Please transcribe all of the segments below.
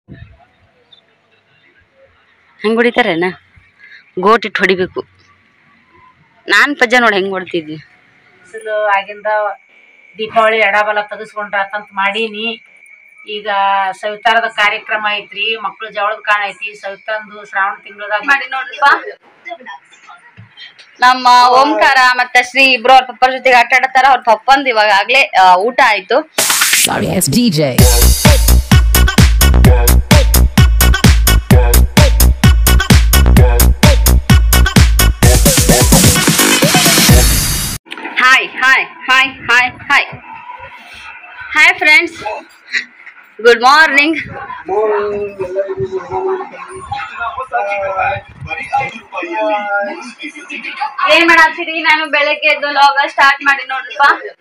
ಹೆಂಗೆ ಹೊಡಿತಾರೇನ ಗೋಟಿಟ್ಟು ಹೊಡಿಬೇಕು. ನಾನು ಪಜ್ಜ ನೋಡಿ ಹೆಂಗೆ ಹೊಡ್ತಿದ್ವಿ. ಬಿಸಿಲು ಆಗಿಂದ ದೀಪಾವಳಿ ಎಡಬಲ ತೆಗೆಸ್ಕೊಂಡ್ರಾತಂತ ಮಾಡೀನಿ. ಈಗ ಸವಿತಾರದ ಕಾರ್ಯಕ್ರಮ ಐತ್ರಿ, ಮಕ್ಳು ಜವಳದ ಕಾಣ ಐತಿ. ಸವಿತಾಂದು ಶ್ರಾವಣ ತಿಂಗಳದಾಗ ಮಾಡಿ ನೋಡ್ರಿಪ್ಪ. ನಮ್ಮ ಓಂಕಾರ ಮತ್ತೆ ಶ್ರೀ ಇಬ್ರು ಅವ್ರ ಪಪ್ಪರ ಜೊತೆಗೆ ಆಟ ಆಡತಾರ. ಅವ್ರ ಪಪ್ಪಂದು ಇವಾಗ ಆಗ್ಲೇ ಊಟ ಆಯ್ತು. Sorry, it's DJ. Hi friends, good morning. ಏನ್ ಮಾಡಾಕ್ತೀರಿ? ನಾನು ಬೆಳಗ್ಗೆ ಎದ್ದು ಲಾಗ ಸ್ಟಾರ್ಟ್ ಮಾಡಿ ನೋಡ್ರಿಪ್ಪ.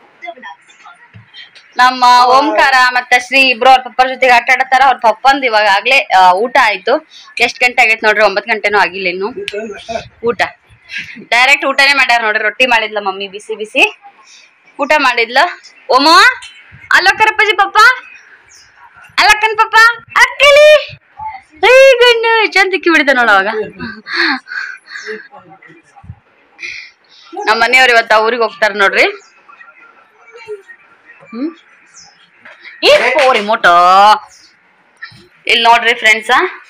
ನಮ್ಮ ಓಂಕಾರ ಮತ್ತೆ ಶ್ರೀ ಇಬ್ರು ಅವ್ರ ಪಪ್ಪರ ಜೊತೆಗೆ ಆಟ ಆಡತಾರ. ಅವ್ರ ಪಪ್ಪಂದು ಇವಾಗ ಆಗ್ಲೇ ಊಟ ಆಯ್ತು. ಎಷ್ಟ್ ಗಂಟೆ ಆಗೈತೆ ನೋಡ್ರಿ? 9 ಗಂಟೆನೂ ಆಗಿಲ್ಲ ಇನ್ನು. ಊಟ ಡೈರೆಕ್ಟ್ ಊಟನೇ ಮಾಡ್ಯಾರ ನೋಡ್ರಿ. ರೊಟ್ಟಿ ಮಾಡಿದ್ಲ ಮಮ್ಮಿ, ಬಿಸಿ ಬಿಸಿ ಊಟ ಮಾಡಿದ್ಲ. ಓಮ ಅಲ್ಲಕ್ಕರಪ್ಪಜಿ ಪಪ್ಪ, ಅಲ್ಲಕ್ಕನ್ ಪಪ್ಪ, ಅಕ್ಕಲಿ ಗಣ್ಣು ಚಂದಕ್ಕಿ ಬಿಡಿದ ನೋಡ. ಅವಾಗ ನಮ್ಮ ಮನೆಯವ್ರು ಇವತ್ತ ಊರಿಗೆ ಹೋಗ್ತಾರ ನೋಡ್ರಿ. ರಿಮೋಟ್ ಇಲ್ಲಿ ನೋಡ್ರಿ ಫ್ರೆಂಡ್ಸ.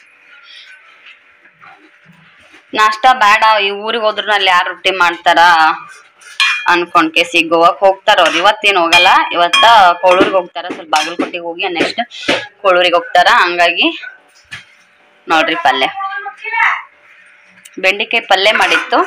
ನಾಷ್ಟ ಬೇಡ, ಈ ಊರಿಗೆ ಹೋದ್ರು ಅಲ್ಲಿ ಯಾರು ರೊಟ್ಟಿ ಮಾಡ್ತಾರ ಅನ್ಕೊಂಡ್ ಕೇಸಿ ಗೋವಾಕ್ ಹೋಗ್ತಾರ ಅವ್ರು. ಇವತ್ತೇನು ಹೋಗಲ್ಲ, ಇವತ್ತ ಕೋಳೂರಿಗೆ ಹೋಗ್ತಾರ. ಸ್ವಲ್ಪ ಬಾಗಲಕೋಟೆಗೆ ಹೋಗಿ ನೆಕ್ಸ್ಟ್ ಕೋಳೂರಿಗೆ ಹೋಗ್ತಾರ. ಹಂಗಾಗಿ ನೋಡ್ರಿ ಪಲ್ಯ, ಬೆಂಡೆಕಾಯಿ ಪಲ್ಯ ಮಾಡಿತ್ತು.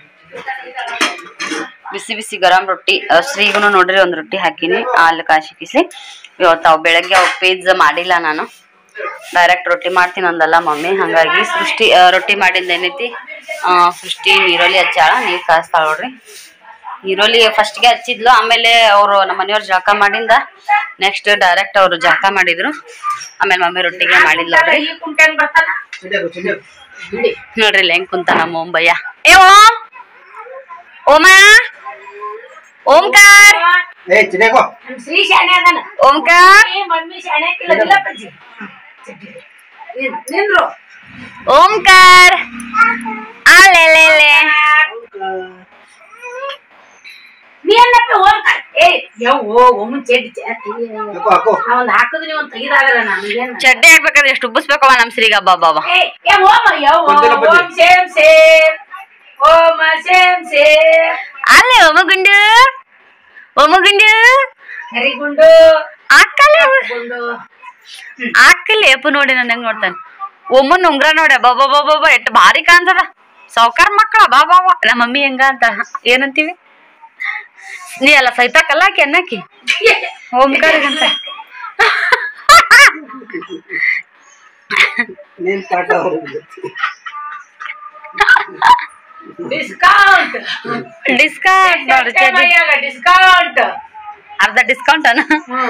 ಬಿಸಿ ಬಿಸಿ ಗರಂ ರೊಟ್ಟಿ. ಶ್ರೀಗುನು ನೋಡ್ರಿ ಒಂದ್ ರೊಟ್ಟಿ ಹಾಕಿನಿ, ಹಾಲು ಕಾಸಿ ಕಿಸಿ. ಇವತ್ತು ಬೆಳಗ್ಗೆ ಪಿಜ್ಜಾ ಮಾಡಿಲ್ಲ, ನಾನು ಡೈರೆಕ್ಟ್ ರೊಟ್ಟಿ ಮಾಡ್ತೀನಿ ಅಂದಲ್ಲ ಮಮ್ಮಿ. ಹಂಗಾಗಿ ಸೃಷ್ಟಿ ರೊಟ್ಟಿ ಮಾಡಿಂದ ಏನೈತಿ, ಸೃಷ್ಟಿ ನೀರಲ್ಲಿ ಹಚ್ಚಾಳ, ನೀರ್ ಕಾಯಿಸ್ತಾಳ ನೋಡ್ರಿ. ಈರುಳ್ಳಿ ಫಸ್ಟ್ಗೆ ಹಚ್ಚಿದ್ಲು, ಆಮೇಲೆ ಅವರು ನಮ್ಮ ಮನೆಯವ್ರು ಜಳಕ ಮಾಡಿಂದ ನೆಕ್ಸ್ಟ್ ಡೈರೆಕ್ಟ್ ಅವರು ಜಳಕ ಮಾಡಿದ್ರು. ಆಮೇಲೆ ಮಮ್ಮಿ ರೊಟ್ಟಿಗೆ ಮಾಡಿದ್ಲು ನೋಡ್ರಿ. ನೋಡ್ರಿ ಇಲ್ಲಿ ಹೆಂಗ್ ಕುಂತ ನಮ್ಮ ಓಂಬಯ್ಯ. ಏ ಓಮ, ಓಂಕಾರ, ಓಂಕಾರ, ಓಂಕಾರ, ಅಲ್ಲೆಲ್ಲೆ ಚಡ್ಡಿ ಹಾಕ್ಬೇಕಾದ್ರೆ ಎಷ್ಟು ಉಬ್ಬಿಸ್ಬೇಕವ ನಮ್ ಶ್ರೀಗ. ಬಾಬಾ ಅಲ್ಲೇ ಒಮ್ಮಗುಂಡು, ಒಮ್ಮಗುಂಡು ಹರಿಗುಂಡು ಆಕಲಿ ಅಪ್ಪ ನೋಡಿ ನನ್ ಹೆಂಗ್ ನೋಡ್ತಾನೆ. ಒಮ್ಮನ್ ಉಂಗ್ರ ನೋಡ ಬಾಬಾ ಬಾಬಾ ಎಷ್ಟ್ ಭಾರಿ ಕಾಣ್ತದ. ಸಾವ್ಕಾರ ಮಕ್ಕಳ ಬಾಬಾ. ನಮ್ಮ ಮಮ್ಮಿ ಹೆಂಗ ಅಂತ ಏನಂತೀವಿ? ನೀ ಅಲ್ಲ ಸೈತಾಕಲ್ಲ ಆಕಿ ಅನ್ನಕಿ ಓಂಕಾರಿಗಂತ. ಡಿಸ್ಕೌಂಟ್ ಡಿಸ್ಕೌಂಟ್ ನೋಡ್ರಿ, ಡಿಸ್ಕೌಂಟ್ ಅರ್ಧ ಡಿಸ್ಕೌಂಟ್ ಅನ್ನ.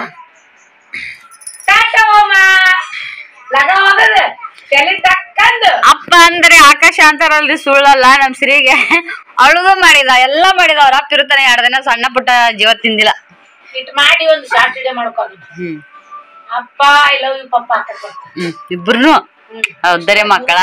ಅಪ್ಪ ಅಂದ್ರೆ ಆಕಾಶ ಅಂತಾರಲ್ರಿ, ಸುಳ್ಳಲ್ಲ. ನಮ್ ಶ್ರೀಗೆ ಅಳುಗ ಮಾಡಿದ, ಎಲ್ಲ ಮಾಡಿದ. ಅವ್ರ ಅಪ್ಪ ಇರುತ್ತಾನೆ 2 ದಿನ ಸಣ್ಣ ಪುಟ್ಟ ಜೀವ ತಿಂದಿಲ್ಲ. ಇಟ್ ಮಾಡಿ ಒಂದು ಶಾರ್ಟ್ ವಿಡಿಯೋ ಮಾಡ್ಕೊಂಡು ಅಪ್ಪ ಐ ಲವ್ ಯು ಪಪ್ಪ ಇಬ್ರು ಹೌದರೇ ಮಕ್ಕಳ.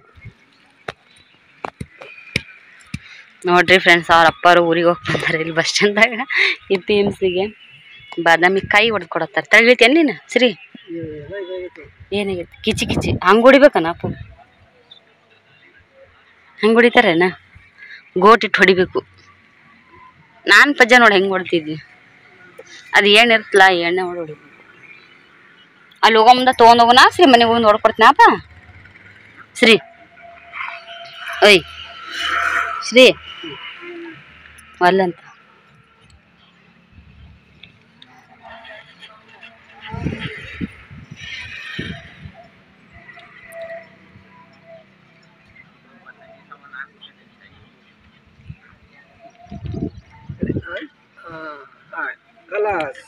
ನೋಡ್ರಿ ಫ್ರೆಂಡ್ಸ್, ಅವ್ರ ಅಪ್ಪರು ಊರಿಗೆ ಹೋಗ್ತಾರೆ. ಇಲ್ಲಿ ಬಸ್ ಸ್ಟ್ಯಾಂಡ್ದಾಗ APMCಗೆ ಬಾದಾಮಿ ಕಾಯಿ ಹೊಡೆದು ಕೊಡತ್ತಾರೆ. ತಳಿತೇನ್ ನೀನು ಶ್ರೀ? ಏನಾಗೈತಿ? ಕಿಚಿ ಕಿಚಿ ಹಂಗೆ ಹೊಡಿಬೇಕನ ಅಪ್ಪ? ಹೆಂಗೆ ಹೊಡಿತಾರೇನ ಗೋಟಿಟ್ಟು ಹೊಡಿಬೇಕು. ನಾನು ಪಜ್ಜ ನೋಡಿ ಹೆಂಗೆ ಹೊಡ್ತಿದ್ವಿ. ಅದು ಏನಿರ್ತಲ್ಲ, ಎಣ್ಣೆ ಹೊಡಿಬೇಕು. ಅಲ್ಲಿ ಹೋಗೋ ಮುಂದೆ ತೊಗೊಂಡೋಗೋಣ ಶ್ರೀ, ಮನೆಗೆ ಹೋಗಿ ನೋಡ್ಕೊಡ್ತೀನಪ್ಪ. ಶ್ರೀ ಓಯ್ ಶ್ರೀ ಅಲ್ಲಂತ. Kelas.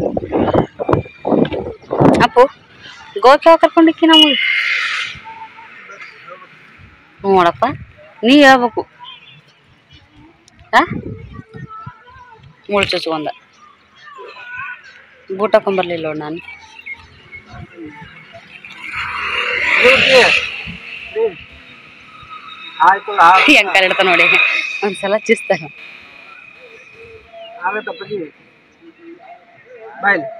ಅಪ್ಪು ಗೋವಾ ಯಾವ ಕರ್ಕೊಂಡಿಕ್ಕಿ ನಾವು? ನೋಡಪ್ಪ ನೀ ಹೇಳ್ಬೇಕು ಮುಳ್ಚುಚ್ಕೊಂಡ ಬೂಟ್ ಹಾಕೊಂಬರ್ಲಿಲ್ಲ ನೋಡು ನಾನು ಆಯ್ತು ಹೆಂಗ್ ಕರೆಡ್ತ ನೋಡಿ ಒಂದ್ಸಲ ಚಿಸ್ತಾಗ ಆಗತ್ತಪ್ಪಿ ಬಾಯ್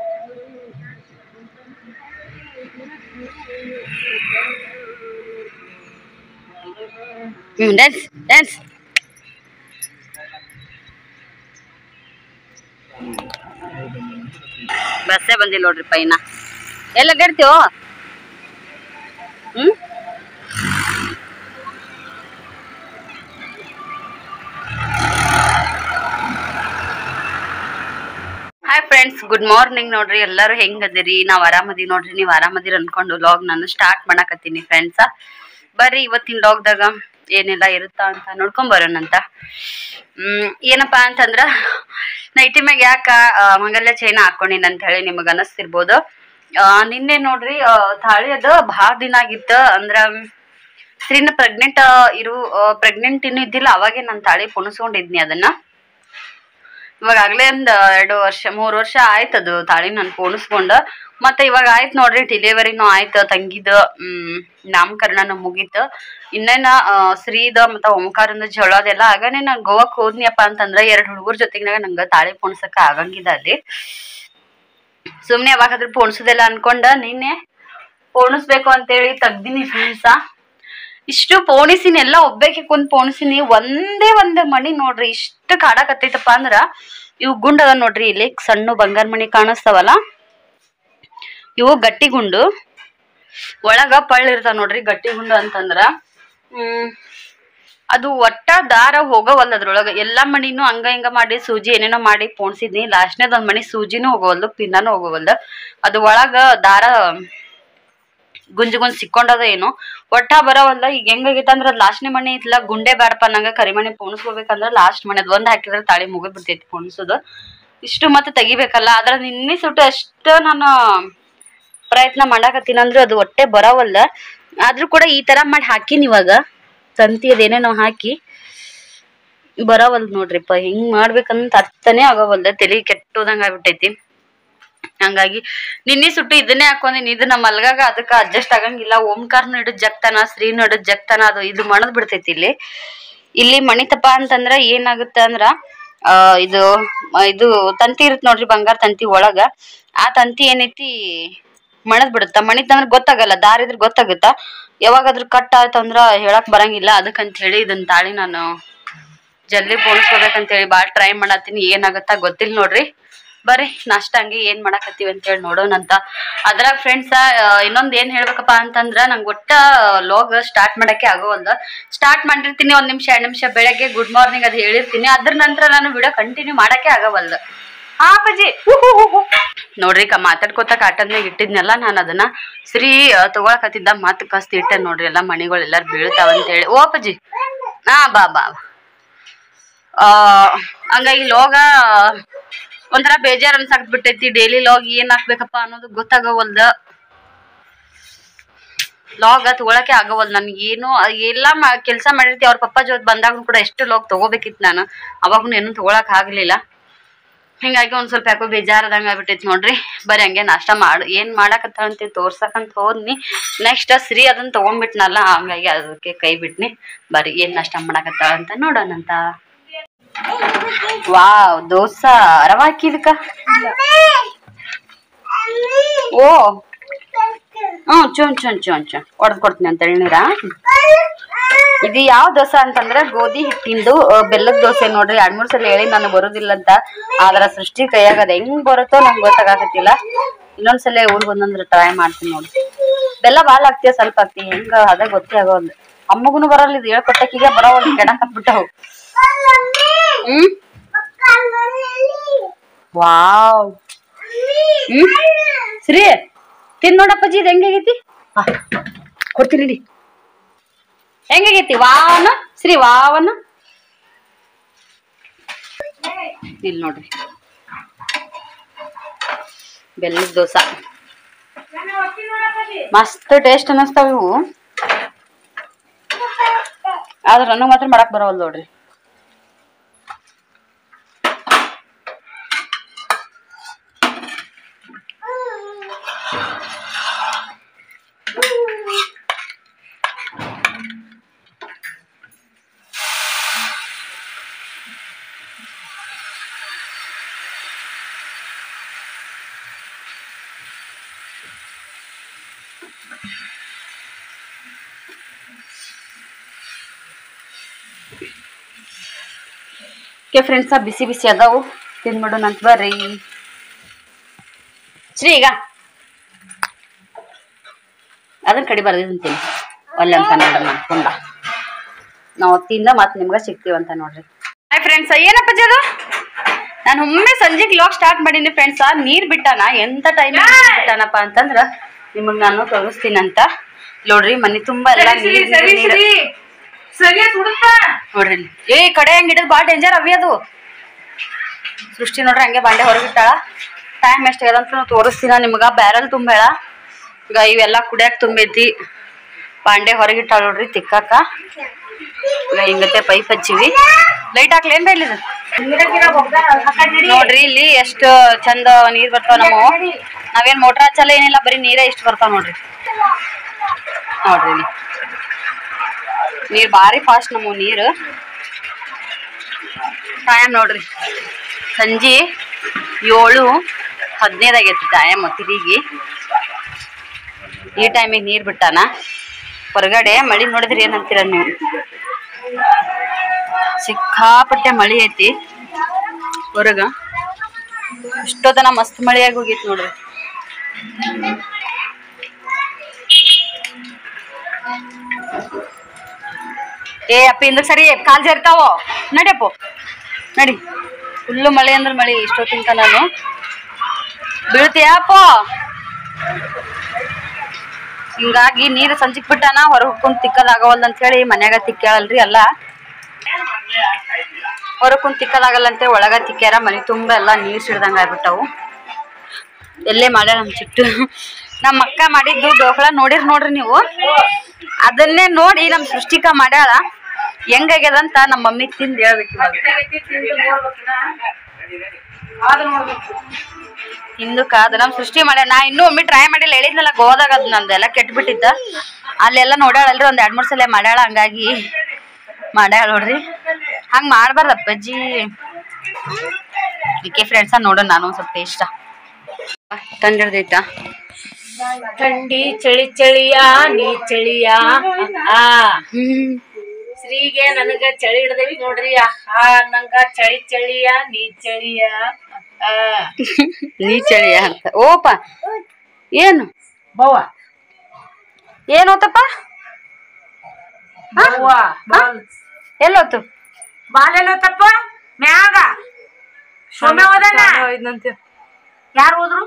ಡ್ಯಾನ್ಸ್ ಡ್ಯಾನ್ಸ್ ಬಸ್ಸೇ ಬಂದಿಲ್ಲ ನೋಡ್ರಿ ಪೈನ ಎಲ್ಲ ಅಡ್ಡಾಡ್ತೀವೋ ಹಾಯ್ ಫ್ರೆಂಡ್ಸ್ ಗುಡ್ ಮಾರ್ನಿಂಗ್ ನೋಡ್ರಿ ಎಲ್ಲರೂ ಹೆಂಗದಿರಿ ನಾವ್ ಆರಾಮದಿ ನೋಡ್ರಿ ನೀವ್ ಆರಾಮದಿರಿ ಅನ್ಕೊಂಡು ಲಾಗ್ ನಾನು ಸ್ಟಾರ್ಟ್ ಮಾಡಕತ್ತೀನಿ ಫ್ರೆಂಡ್ಸ ಬರ್ರಿ ಇವತ್ತಿನ ಲಾಗ್ದಾಗ ಏನೆಲ್ಲ ಇರುತ್ತಾ ಅಂತ ನೋಡ್ಕೊಂಡ್ ಬರೋಣಂತ ಏನಪ್ಪಾ ಅಂತಂದ್ರ ನೈಟಿ ಮ್ಯಾಗ ಯಾಕ ಮಂಗಲ್ಯ ಚೈನ ಹಾಕೊಂಡಿನ ಅಂತ ಹೇಳಿ ನಿಮಗ್ ಅನಸ್ತಿರ್ಬೋದು ನಿನ್ನೆ ನೋಡ್ರಿ ತಾಳಿ ಅದ ಭಾಳ ದಿನ ಆಗಿತ್ತ ಅಂದ್ರ ಸ್ತ್ರೀನ ಪ್ರೆಗ್ನೆಂಟ್ ಇನ್ನೂ ಇದ್ದಿಲ್ಲ ಅವಾಗೆ ನಾನು ತಾಳಿ ಪುಣಸ್ಕೊಂಡಿದ್ನಿ ಅದನ್ನ ಇವಾಗ ಆಗ್ಲೇ ಒಂದ್ 2 ವರ್ಷ 3 ವರ್ಷ ಆಯ್ತದು ತಾಳಿ ನಾನು ಪೋಣಿಸ್ಕೊಂಡ ಮತ್ತೆ ಇವಾಗ ಆಯ್ತು ನೋಡ್ರಿ ಡೆಲಿವರಿನೂ ಆಯ್ತು ತಂಗಿದ ನಾಮಕರಣನೂ ಮುಗೀತು ಇನ್ನೇನ ಶ್ರೀದ ಮತ್ತ ಓಂಕಾರಂದ ಜಳ ಅದೆಲ್ಲ ಆಗನೇ ನಾನ್ ಗೋವಾಕ್ ಹೋದ್ನಿಯಪ್ಪ ಅಂತಂದ್ರ 2 ಹುಡುಗರ ಜೊತೆಗಿನಾಗ ನಂಗ ತಾಳಿ ಪೋಣಿಸಕ ಆಗಂಗಿದ ಅಲ್ಲಿ ಸುಮ್ನೆ ಯಾವಾಗಾದ್ರೂ ಪೋಣಿಸೋದೆಲ್ಲ ಅನ್ಕೊಂಡ ನಿನ್ನೆ ಪೋಣಿಸ್ಬೇಕು ಅಂತೇಳಿ ತೆಗ್ದಿನಿ ಫ್ರೆಂಡ್ಸ ಇಷ್ಟು ಪೋಣಿಸಿನಿ ಎಲ್ಲ ಒಬ್ಬೇಕಿ ಕುಂತ್ ಪೋಣಿಸಿನಿ ಒಂದೇ ಮಣಿ ನೋಡ್ರಿ ಇಷ್ಟ ಕಾಡಕತ್ತೈತಪ್ಪ ಅಂದ್ರ ಇವು ಗುಂಡ್ ಅದ ನೋಡ್ರಿ ಇಲ್ಲಿ ಸಣ್ಣ ಬಂಗಾರ ಮಣಿ ಕಾಣಿಸ್ತಾವಲ್ಲ ಇವು ಗಟ್ಟಿ ಗುಂಡು ಒಳಗ ಪಳ್ಳ ಇರ್ತಾವ ನೋಡ್ರಿ ಗಟ್ಟಿ ಗುಂಡು ಅಂತಂದ್ರ ಅದು ಒಟ್ಟ ದಾರ ಹೋಗವಲ್ಲ ಅದ್ರೊಳಗ ಎಲ್ಲಾ ಮಣಿನೂ ಹಂಗ ಹಿಂಗ ಮಾಡಿ ಸೂಜಿ ಏನೇನೋ ಮಾಡಿ ಪೋಣಿಸಿದ್ನಿ ಲಾಸ್ಟ್ನೇದ್ ಒಂದ್ ಮಣಿ ಸೂಜಿನೂ ಹೋಗವಲ್ದು ಪಿನ್ನಾನು ಹೋಗವಲ್ದು ಅದು ಒಳಗ ದಾರ ಗುಂಜ್ ಸಿಕ್ಕೊಂಡದ ಏನು ಒಟ್ಟ ಬರವಲ್ಲ ಈಗ ಹೆಂಗಾಗೈತೆ ಅಂದ್ರ ಲಾಸ್ಟ್ನೇ ಮಣಿ ಇತ್ಲ ಗುಂಡೆ ಬ್ಯಾಡಪ್ಪ ನಂಗ ಕರಿಮಣಿ ಪೋಣಿಸ್ಕೋಬೇಕಂದ್ರ ಲಾಸ್ಟ್ ಮಣಿ ಅದ್ ಒಂದ್ ಹಾಕಿದ್ರ ತಾಳಿ ಮುಗಿದ್ ಬಿಡ್ತೈತಿ ಪೋಣಿಸೋದು ಇಷ್ಟು ಮತ್ತೆ ತೆಗಿಬೇಕಲ್ಲ ಆದ್ರ ನಿನ್ನೆ ಸುಟ್ಟು ಅಷ್ಟ ನಾನು ಪ್ರಯತ್ನ ಮಾಡಾಕತ್ತೀನಿ ಅಂದ್ರ ಅದು ಒಟ್ಟೆ ಬರವಲ್ಲ ಆದ್ರೂ ಕೂಡ ಈ ತರ ಮಾಡಿ ಹಾಕಿನಿ ಇವಾಗ ತಂತಿ ಅದೇನೇನೋ ಹಾಕಿ ಬರವಲ್ದ ನೋಡ್ರಿಪ್ಪ ಹಿಂಗ್ ಮಾಡ್ಬೇಕಂತ ಅರ್ಥನೇ ಆಗವಲ್ದ ತಲಿ ಕೆಟ್ಟೋದಂಗ ಆಗ್ಬಿಟ್ಟೈತಿ ಹಂಗಾಗಿ ನಿನ್ನೆ ಸುಟ್ಟು ಇದನ್ನೇ ಹಾಕೊಂಡಿನಿ ಇದು ನಮ್ಮ ಮಲ್ಗಾಗ ಅದಕ್ಕ ಅಡ್ಜಸ್ಟ್ ಆಗಂಗಿಲ್ಲ ಓಂಕಾರ್ನು ಹಿಡಿದ್ ಜಗ್ತಾನ ಶ್ರೀನು ಹಿಡಿದ್ ಜಗ್ತಾನ ಅದು ಇದು ಮಣದ್ ಬಿಡ್ತೈತಿ ಇಲ್ಲಿ ಮಣಿತಪ್ಪ ಅಂತಂದ್ರ ಏನಾಗುತ್ತ ಅಂದ್ರ ಇದು ತಂತಿ ಇರುತ್ ನೋಡ್ರಿ ಬಂಗಾರ ತಂತಿ ಒಳಗ ಆ ತಂತಿ ಏನೈತಿ ಮಣದ್ ಬಿಡುತ್ತ ಮಣಿತಂದ್ರ ಗೊತ್ತಾಗಲ್ಲ ದಾರ ಇದ್ರ ಗೊತ್ತಾಗುತ್ತ ಯಾವಾಗಾದ್ರೂ ಕಟ್ ಆಯ್ತಂದ್ರ ಹೇಳಕ್ ಬರಂಗಿಲ್ಲ ಅದಕ್ಕಂತ ಹೇಳಿ ಇದನ್ ತಾಳಿ ನಾನು ಜಲ್ದಿ ಪೋಣಿಸ್ಕೋಬೇಕಂತ ಹೇಳಿ ಬಾಳ್ ಟ್ರೈ ಮಾಡತ್ತೀನಿ ಏನಾಗತ್ತ ಗೊತ್ತಿಲ್ಲ ನೋಡ್ರಿ ಬರ್ರಿ ನಾಷ್ಟ ಹಂಗೆ ಏನ್ ಮಾಡಾಕತ್ತೀವಿ ಅಂತ ಹೇಳಿ ನೋಡೋಣಂತ ಅದ್ರಾಗ ಫ್ರೆಂಡ್ಸ ಇನ್ನೊಂದ್ ಏನ್ ಹೇಳ್ಬೇಕಪ್ಪಾ ಅಂತಂದ್ರ ನಂಗೆ ಒಟ್ಟ ಲಾಗ್ ಸ್ಟಾರ್ಟ್ ಮಾಡಕ್ಕೆ ಆಗೋವಲ್ದ ಸ್ಟಾರ್ಟ್ ಮಾಡಿರ್ತೀನಿ 1 ನಿಮಿಷ 2 ನಿಮಿಷ ಬೆಳಗ್ಗೆ ಗುಡ್ ಮಾರ್ನಿಂಗ್ ಅದ್ ಹೇಳಿರ್ತೀನಿ ಅದ್ರ ನಂತರ ನಾನು ವಿಡಿಯೋ ಕಂಟಿನ್ಯೂ ಮಾಡಕ್ಕೆ ಆಗವಲ್ದ ಅಪ್ಪಾಜಿ ನೋಡ್ರಿ ಮಾತಾಡ್ಕೋತ ಕಾಟನ್ಯಾಗ ಇಟ್ಟಿದ್ನಲ್ಲ ನಾನು ಅದನ್ನ ಶ್ರೀ ತಗೊಳಕತ್ತಿದ್ದ ಮತ್ ಕಸ್ತ್ ಇಟ್ಟೆ ನೋಡ್ರಿ ಎಲ್ಲಾ ಮಣಿಗಳು ಎಲ್ಲಾರು ಬೀಳ್ತಾವ ಅಂತ ಹೇಳಿ ಓ ಅಪ್ಪಾಜಿ ಬಾ ಹಂಗಾಗಿ ಲೋಗ ಒಂಥರ ಬೇಜಾರ್ ಅನ್ಸಾಕ್ ಬಿಟ್ಟೈತಿ ಡೈಲಿ ಲಾಗ್ ಏನ್ ಹಾಕ್ಬೇಕಪ್ಪ ಅನ್ನೋದು ಗೊತ್ತಾಗವಲ್ದ ಲಾಗ್ ತಗೊಳಕ್ಕೆ ಆಗವಲ್ದು ನನ್ಗೆ ಏನು ಎಲ್ಲಾ ಕೆಲ್ಸ ಮಾಡಿರ್ತಿ ಅವ್ರ ಪಪ್ಪ ಜೊತೆ ಬಂದಾಗ ಕೂಡ ಎಷ್ಟು ಲಾಗ್ ತಗೋಬೇಕಿತ್ತು ನಾನು ಅವಾಗೂ ಏನು ತಗೊಳಕ್ ಆಗ್ಲಿಲ್ಲ ಹಿಂಗಾಗಿ ಒಂದ್ ಸ್ವಲ್ಪ ಯಾಕೋ ಬೇಜಾರದಂಗ ಆಗ್ಬಿಟ್ಟೈತಿ ನೋಡ್ರಿ ಬರೀ ಹಂಗೆ ನಾಷ್ಟ ಏನ್ ಮಾಡಾಕತ್ತ ಅಂತ ತೋರ್ಸಕಂತ ಹೋದ್ನಿ ನೆಕ್ಸ್ಟ್ ಶ್ರೀ ಅದನ್ನ ತಗೊಂಡ್ಬಿಟ್ನಲ್ಲ ಹಂಗಾಗಿ ಅದಕ್ಕೆ ಕೈ ಬಿಟ್ನಿ ಬರೀ ಏನ್ ನಾಷ್ಟ ಮಾಡಾಕತ್ತ ಅಂತ ನೋಡೋಣಂತ ವಾವ್ ದೋಸಾ ರವಾ ಹಾಕಿದಕ್ಕ ಓ ಚೂನ್ ಹೊಡೆದ್ ಕೊಡ್ತೀನಿ ಅಂತ ಎಳ್ನೀರ ಇದು ಯಾವ ದೋಸೆ ಅಂತಂದ್ರ ಗೋಧಿ ಹಿಟ್ಟಿಂದು ಬೆಲ್ಲದ ದೋಸೆ ನೋಡ್ರಿ 2-3 ಸಲ ಹೇಳಿ ನಾನು ಬರೋದಿಲ್ಲ ಅಂತ ಆದ್ರ ಸೃಷ್ಟಿ ಕೈಯಾಗ ಅದ ಹೆಂಗ್ ಬರುತ್ತೋ ನಂಗೆ ಗೊತ್ತಾಗತ್ತಿಲ್ಲ ಇನ್ನೊಂದ್ಸಲ ಊರ್ಗ್ ಒಂದೊಂದ್ರ ಟ್ರೈ ಮಾಡ್ತೀನಿ ನೋಡ್ರಿ ಬೆಲ್ಲ ಬಾಳ ಹಾಕ್ತಿಯ ಸ್ವಲ್ಪ ಹಾಕ್ತಿ ಹೆಂಗ ಅದ ಗೊತ್ತೇ ಆಗೋದು ಅಮ್ಮಗುನು ಬರಲ್ಲ ಇದು ಹೇಳ್ಕೊಟ್ಟಕೀಗ ಬರೋವಲ್ದು ಕೆಡಕತ್ಬಿಟ್ಟವು ವಾವ್ ಶ್ರೀ ತಿನ್ ನೋಡಪ್ಪಾಜಿ ಇದು ಹೆಂಗಾಗೈತಿ ಕೊಡ್ತೀನಿ ನಡಿ ಹೆಂಗಾಗೈತಿ ವಾವನ ಶ್ರೀ ವಾವನ ಇಲ್ಲಿ ನೋಡ್ರಿ ಬೆಲ್ಲದ ದೋಸಾ ಮಸ್ತ್ ಟೇಸ್ಟ್ ಅನ್ನಿಸ್ತಾವ ಇವು ಆದ್ರೆ ನನಗೆ ಮಾತ್ರ ಮಾಡಕ್ ಬರೋವಲ್ ನೋಡ್ರಿ. ಓಕೆ ಫ್ರೆಂಡ್ಸ, ಬಿಸಿ ಬಿಸಿ ಅದಾವು, ತಿಂದ್ಬಿಡೋಣ ಅಂತ ಬರ್ರಿ. ಶ್ರೀ ಈಗ ಅದನ್ನ ಕಡಿ ಬರ್ದಿದ್ದಂತೀನಿ ಒಳ್ಳೆ ಅಂತ ನೋಡ್ರಿ. ನಾನು ಕುಂಡ ನಾವು ಹೊತ್ತಿಂದ ಮತ್ತೆ ನಿಮ್ಗೆ ಸಿಗ್ತೀವಂತ ನೋಡ್ರಿ. ಹಾಯ್ ಫ್ರೆಂಡ್ಸ, ಏನಪ್ಪ ಅದು ನಾನು ಒಮ್ಮೆ ಸಂಜೆಗೆ ಲಾಗ್ ಸ್ಟಾರ್ಟ್ ಮಾಡೀನಿ ಫ್ರೆಂಡ್ಸ. ನೀರ್ ಬಿಟ್ಟಾನ, ಎಂತ ಟೈಮ್ ಬಿಟ್ಟಾನಪ್ಪ ಅಂತಂದ್ರ ನಿಮಗ್ ನಾನು ತೋರಿಸ್ತೀನಂತ ನೋಡ್ರಿ. ಮನೆ ತುಂಬಾ ಎಲ್ಲ ನೋಡ್ರಿ. ಏ ಕಡೆ ಹಂಗ ಹಿಡಿದ್ ಬಾಳ ಡೇಂಜರ್ ಅವಿ ಅದು. ಸೃಷ್ಟಿ ನೋಡ್ರಿ ಹಂಗೆ ಬಾಂಡೆ ಹೊರಗಿಟ್ಟಾಳ. ಟೈಮ್ ಎಷ್ಟ ಆಗ್ಯದಂತ ತೋರಿಸ್ತೀನ ನಿಮ್ಗ. ಬ್ಯಾರಲ್ ತುಂಬೇಳ, ಈಗ ಇವೆಲ್ಲ ಕುಡಿಯಾಕ ತುಂಬೈತಿ. ಬಾಂಡೆ ಹೊರಗಿಟ್ಟಾಳ ನೋಡ್ರಿ ತಿಕ್ಕಾಕ. ಈಗ ಹಿಂಗತ್ತೆ ಪೈಪ್ ಹಚ್ಚಿವಿ. ಲೈಟ್ ಹಾಕ್ಲೇನ್ ಬೈಲಿ ನೋಡ್ರಿ. ಇಲ್ಲಿ ಎಷ್ಟು ಚಂದ ನೀರ್ ಬರ್ತಾವ. ನಮ್ಮ ನಾವೇನ್ ಮೋಟ್ರ್ ಹಚ್ಚಲ್ಲ ಏನಿಲ್ಲ, ಬರೀ ನೀರೇ ಇಷ್ಟು ಬರ್ತಾವ ನೋಡ್ರಿ. ನೋಡ್ರಿ ಇಲ್ಲಿ ನೀರ್ ಭಾರಿ ಫಾಸ್ಟ್ ನಮ್ಮ ನೀರು. ಟೈಮ್ ನೋಡ್ರಿ ಸಂಜೆ 7:15 ಆಗೈತಿ ಟೈಮ್ ತಿರುಗಿ. ಈ ಟೈಮಿಗೆ ನೀರ್ ಬಿಟ್ಟಾನ. ಹೊರಗಡೆ ಮಳಿ ನೋಡಿದ್ರಿ ಏನಂತೀರ ನೀವು? ಸಿಕ್ಕಾಪಟ್ಟೆ ಮಳಿ ಐತಿ ಹೊರಗ. ಇಷ್ಟೊತ್ತನ ಮಸ್ತ್ ಮಳಿಯಾಗಿ ಹೋಗಿತ್ತು ನೋಡ್ರಿ. ಏ ಅಪ್ಪ ಇಂದ ಸರಿ ಕಾಲ್ ಸೇರ್ತಾವ. ನಡಿಯಪ್ಪ ನಡಿ. ಫುಲ್ಲು ಮಳೆ ಅಂದ್ರೆ ಮಳಿ. ಇಷ್ಟೊತ್ತಿನ ನಾನು ಬೀಳ್ತೀಯಪ್ಪ. ಹಿಂಗಾಗಿ ನೀರು ಸಂಜಿಕ್ ಬಿಟ್ಟಾನ. ಹೊರಗೆ ಕುಂತ್ ತಿಕ್ಕದಾಗವಲ್ದ ಅಂತ ಹೇಳಿ ಮನ್ಯಾಗ ತಿಕ್ಕ್ಯಾಳಲ್ರಿ ಎಲ್ಲ. ಹೊರಗೆ ಕುಂತ್ ತಿಕ್ಕದಾಗಲ್ಲ ಅಂತ ಒಳಗ ತಿಕ್ಕ್ಯಾರ. ಮನೆ ತುಂಬಾ ಎಲ್ಲ ನೀರ್ ಸಿಡ್ದಂಗ ಆಗ್ಬಿಟ್ಟವು. ಎಲ್ಲೇ ಮಾಡ್ಯಾಳ ನಮ್ ಚಿಟ್ಟು. ನಮ್ಮ ಅಕ್ಕ ಮಾಡಿದ್ದು ಡೋಕ್ಳ ನೋಡ್ರಿ ನೀವು. ಅದನ್ನೇ ನೋಡಿ ನಮ್ ಸೃಷ್ಟಿಕ ಮಾಡ್ಯಾಳ. ಹೆಂಗಾಗ್ಯದಂತ ನಮ್ಮ ಮಮ್ಮಿ ತಿಂದು ಹೇಳ್ಬೇಕು. ಹಿಂದಕ್ಕ ಅದು ನಮ್ ಸೃಷ್ಟಿ ಮಾಡ್ಯಾಳ. ನಾ ಇನ್ನೂ ಒಮ್ಮೆ ಟ್ರೈ ಮಾಡಿಲ್ಲ. ಹೇಳಿದ್ನಲ್ಲ ಗೋದಾಗ ಅದು ನಂದೆಲ್ಲ ಕೆಟ್ಬಿಟ್ಟಿದ್ದ. ಅಲ್ಲೆಲ್ಲ ನೋಡ್ಯಾಳಲ್ರಿ, ಒಂದ್ 2-3 ಸಲ ಮಾಡ್ಯಾಳ. ಹಂಗಾಗಿ ಮಾಡ್ಯಾಳ ನೋಡ್ರಿ. ಹಂಗ ಮಾಡ್ಬಾರ್ದ ಅಪ್ಪಾಜಿ. ಇದಕ್ಕೆ ಫ್ರೆಂಡ್ಸ ನೋಡೋಣ ನಾನು ಒಂದ್ ಸ್ವಲ್ಪ ಟೇಸ್ಟ. ತಂದಿಡ್ದೈತ ಥಂಡಿ ಚಳಿ ಚಳಿಯ ನೀ ಚಳಿಯ. ಶ್ರೀಗೆ ನನಗ ಚಳಿ ಹಿಡ್ದೈತಿ ನೋಡ್ರಿ. ನಂಗ ಚಳಿ ಚಳಿಯ ನೀ ಚಳಿಯ. ನೀ ಚಳಿಯ ಅಂತ. ಓಪ ಏನು ಬವ್ವ ಏನೋತಪ್ಪ? ಎಲ್ಲೋತು? ಬಾಲ್ ಎಲ್ಲೋತಪ್ಪ? ಮ್ಯಾಗ ಸೊಮ್ಮೆ ಹೋದನ. ಯಾರು ಹೋದ್ರು?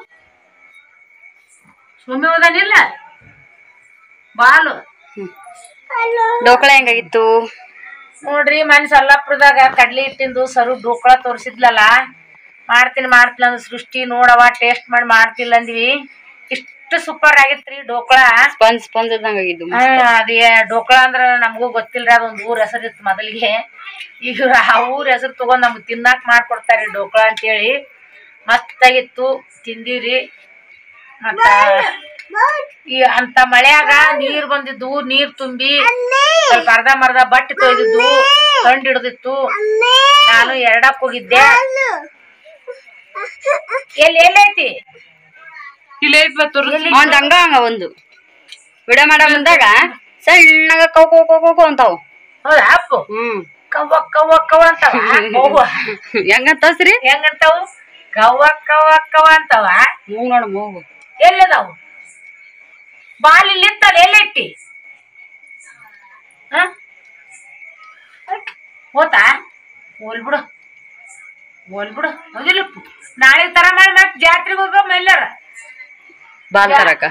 ಸೊಮ್ಮೆ ಹೋದನಿಲ್ಲ. ಬಾಲು ಡೋಕ್ಳ ಹೆಂಗಾಗಿತ್ತು ನೋಡ್ರಿ. ಮನೆ ಸಲ್ಲಾಪುರದಾಗ ಕಡ್ಲಿ ಹಿಟ್ಟಿಂದು ಸರು ಡೋಕ್ಳ ತೋರಿಸಿದ್ಲಲ್ಲ. ಮಾಡ್ತೀನಿ ಅಂದ್ ಸೃಷ್ಟಿ ನೋಡವ ಟೇಸ್ಟ್ ಮಾಡಿ ಮಾಡ್ತಿಲ್ಲ ಅಂದ್ವಿ. ಇಷ್ಟು ಸೂಪರ್ ಆಗಿತ್ರಿ ಡೋಕ್ಳ. ಸ್ಪಂಜ್ ಇದ್ದಂಗಾಗಿದ್ದು. ಅದೇ ಡೋಕ್ಳ ಅಂದ್ರ ನಮಗೂ ಗೊತ್ತಿಲ್ರಿ. ಅದೊಂದು ಊರ್ ಹೆಸರು ಇತ್ತು ಮೊದಲಿಗೆ. ಈಗ ಆ ಊರ್ ಹೆಸರು ತಗೊಂಡ್ ನಮ್ಗ್ ತಿನ್ನಾಕ್ ಮಾಡ್ಕೊಡ್ತಾರಿ ಡೋಕ್ಳ ಅಂತೇಳಿ. ಮಸ್ತಾಗಿತ್ತು, ತಿಂದಿವ್ರಿ. ಮತ್ತ ಈ ಅಂತ ಮಳ್ಯಾಗ ನೀರ್ ಬಂದಿದ್ದು, ನೀರ್ ತುಂಬಿ ಸ್ವಲ್ಪ ಅರ್ಧ ಬಟ್ಟೆ ತೊಯ್ದಿದ್ದು, ಕಂಡು ಹಿಡ್ದಿತ್ತು. ನಾನು ಎರಡಕ್ ಹೋಗಿದ್ದೆ. ಎಲ್ಲೈತಿ ಒಂದ್ ಹಂಗ ಒಂದು ವಿಡಿಯೋ ಮಾಡ ಬಂದಾಗ ಸಣ್ಣಗ ಕೌ ಅಂತಾವು. ಹೌದಾ ಅಪ್ಪು? ಕವ್ವ ಕವ್ವ ಕವ್ವ ಅಂತಾವ. ಹೆಂಗಂತಸ್ರಿ? ಹೆಂಗಂತಾವು? ಕವ್ವ ಕವ್ವ ಕವ್ವ ಅಂತಾವ. ಮೂಗ್ ನೋಡು ಮೂಗು ಎಲ್ಲದಾವು? ಬಾಲ್ ಇಲ್ಲಿ ಇತ್ತಲ್ಲ, ಎಲ್ಲಿಟ್ಟಿ? ಹೋತಾ? ಹೋಲ್ಬಿಡು ಮೊದಲಪ್ಪು. ನಾಳೆ ತರ ಮಾಡಿ ಮತ್ ಜಾತ್ರೆಗೆ ಹೋಗ ಎಲ್ಲಾರ ಬಾಲ್ ತರಕ.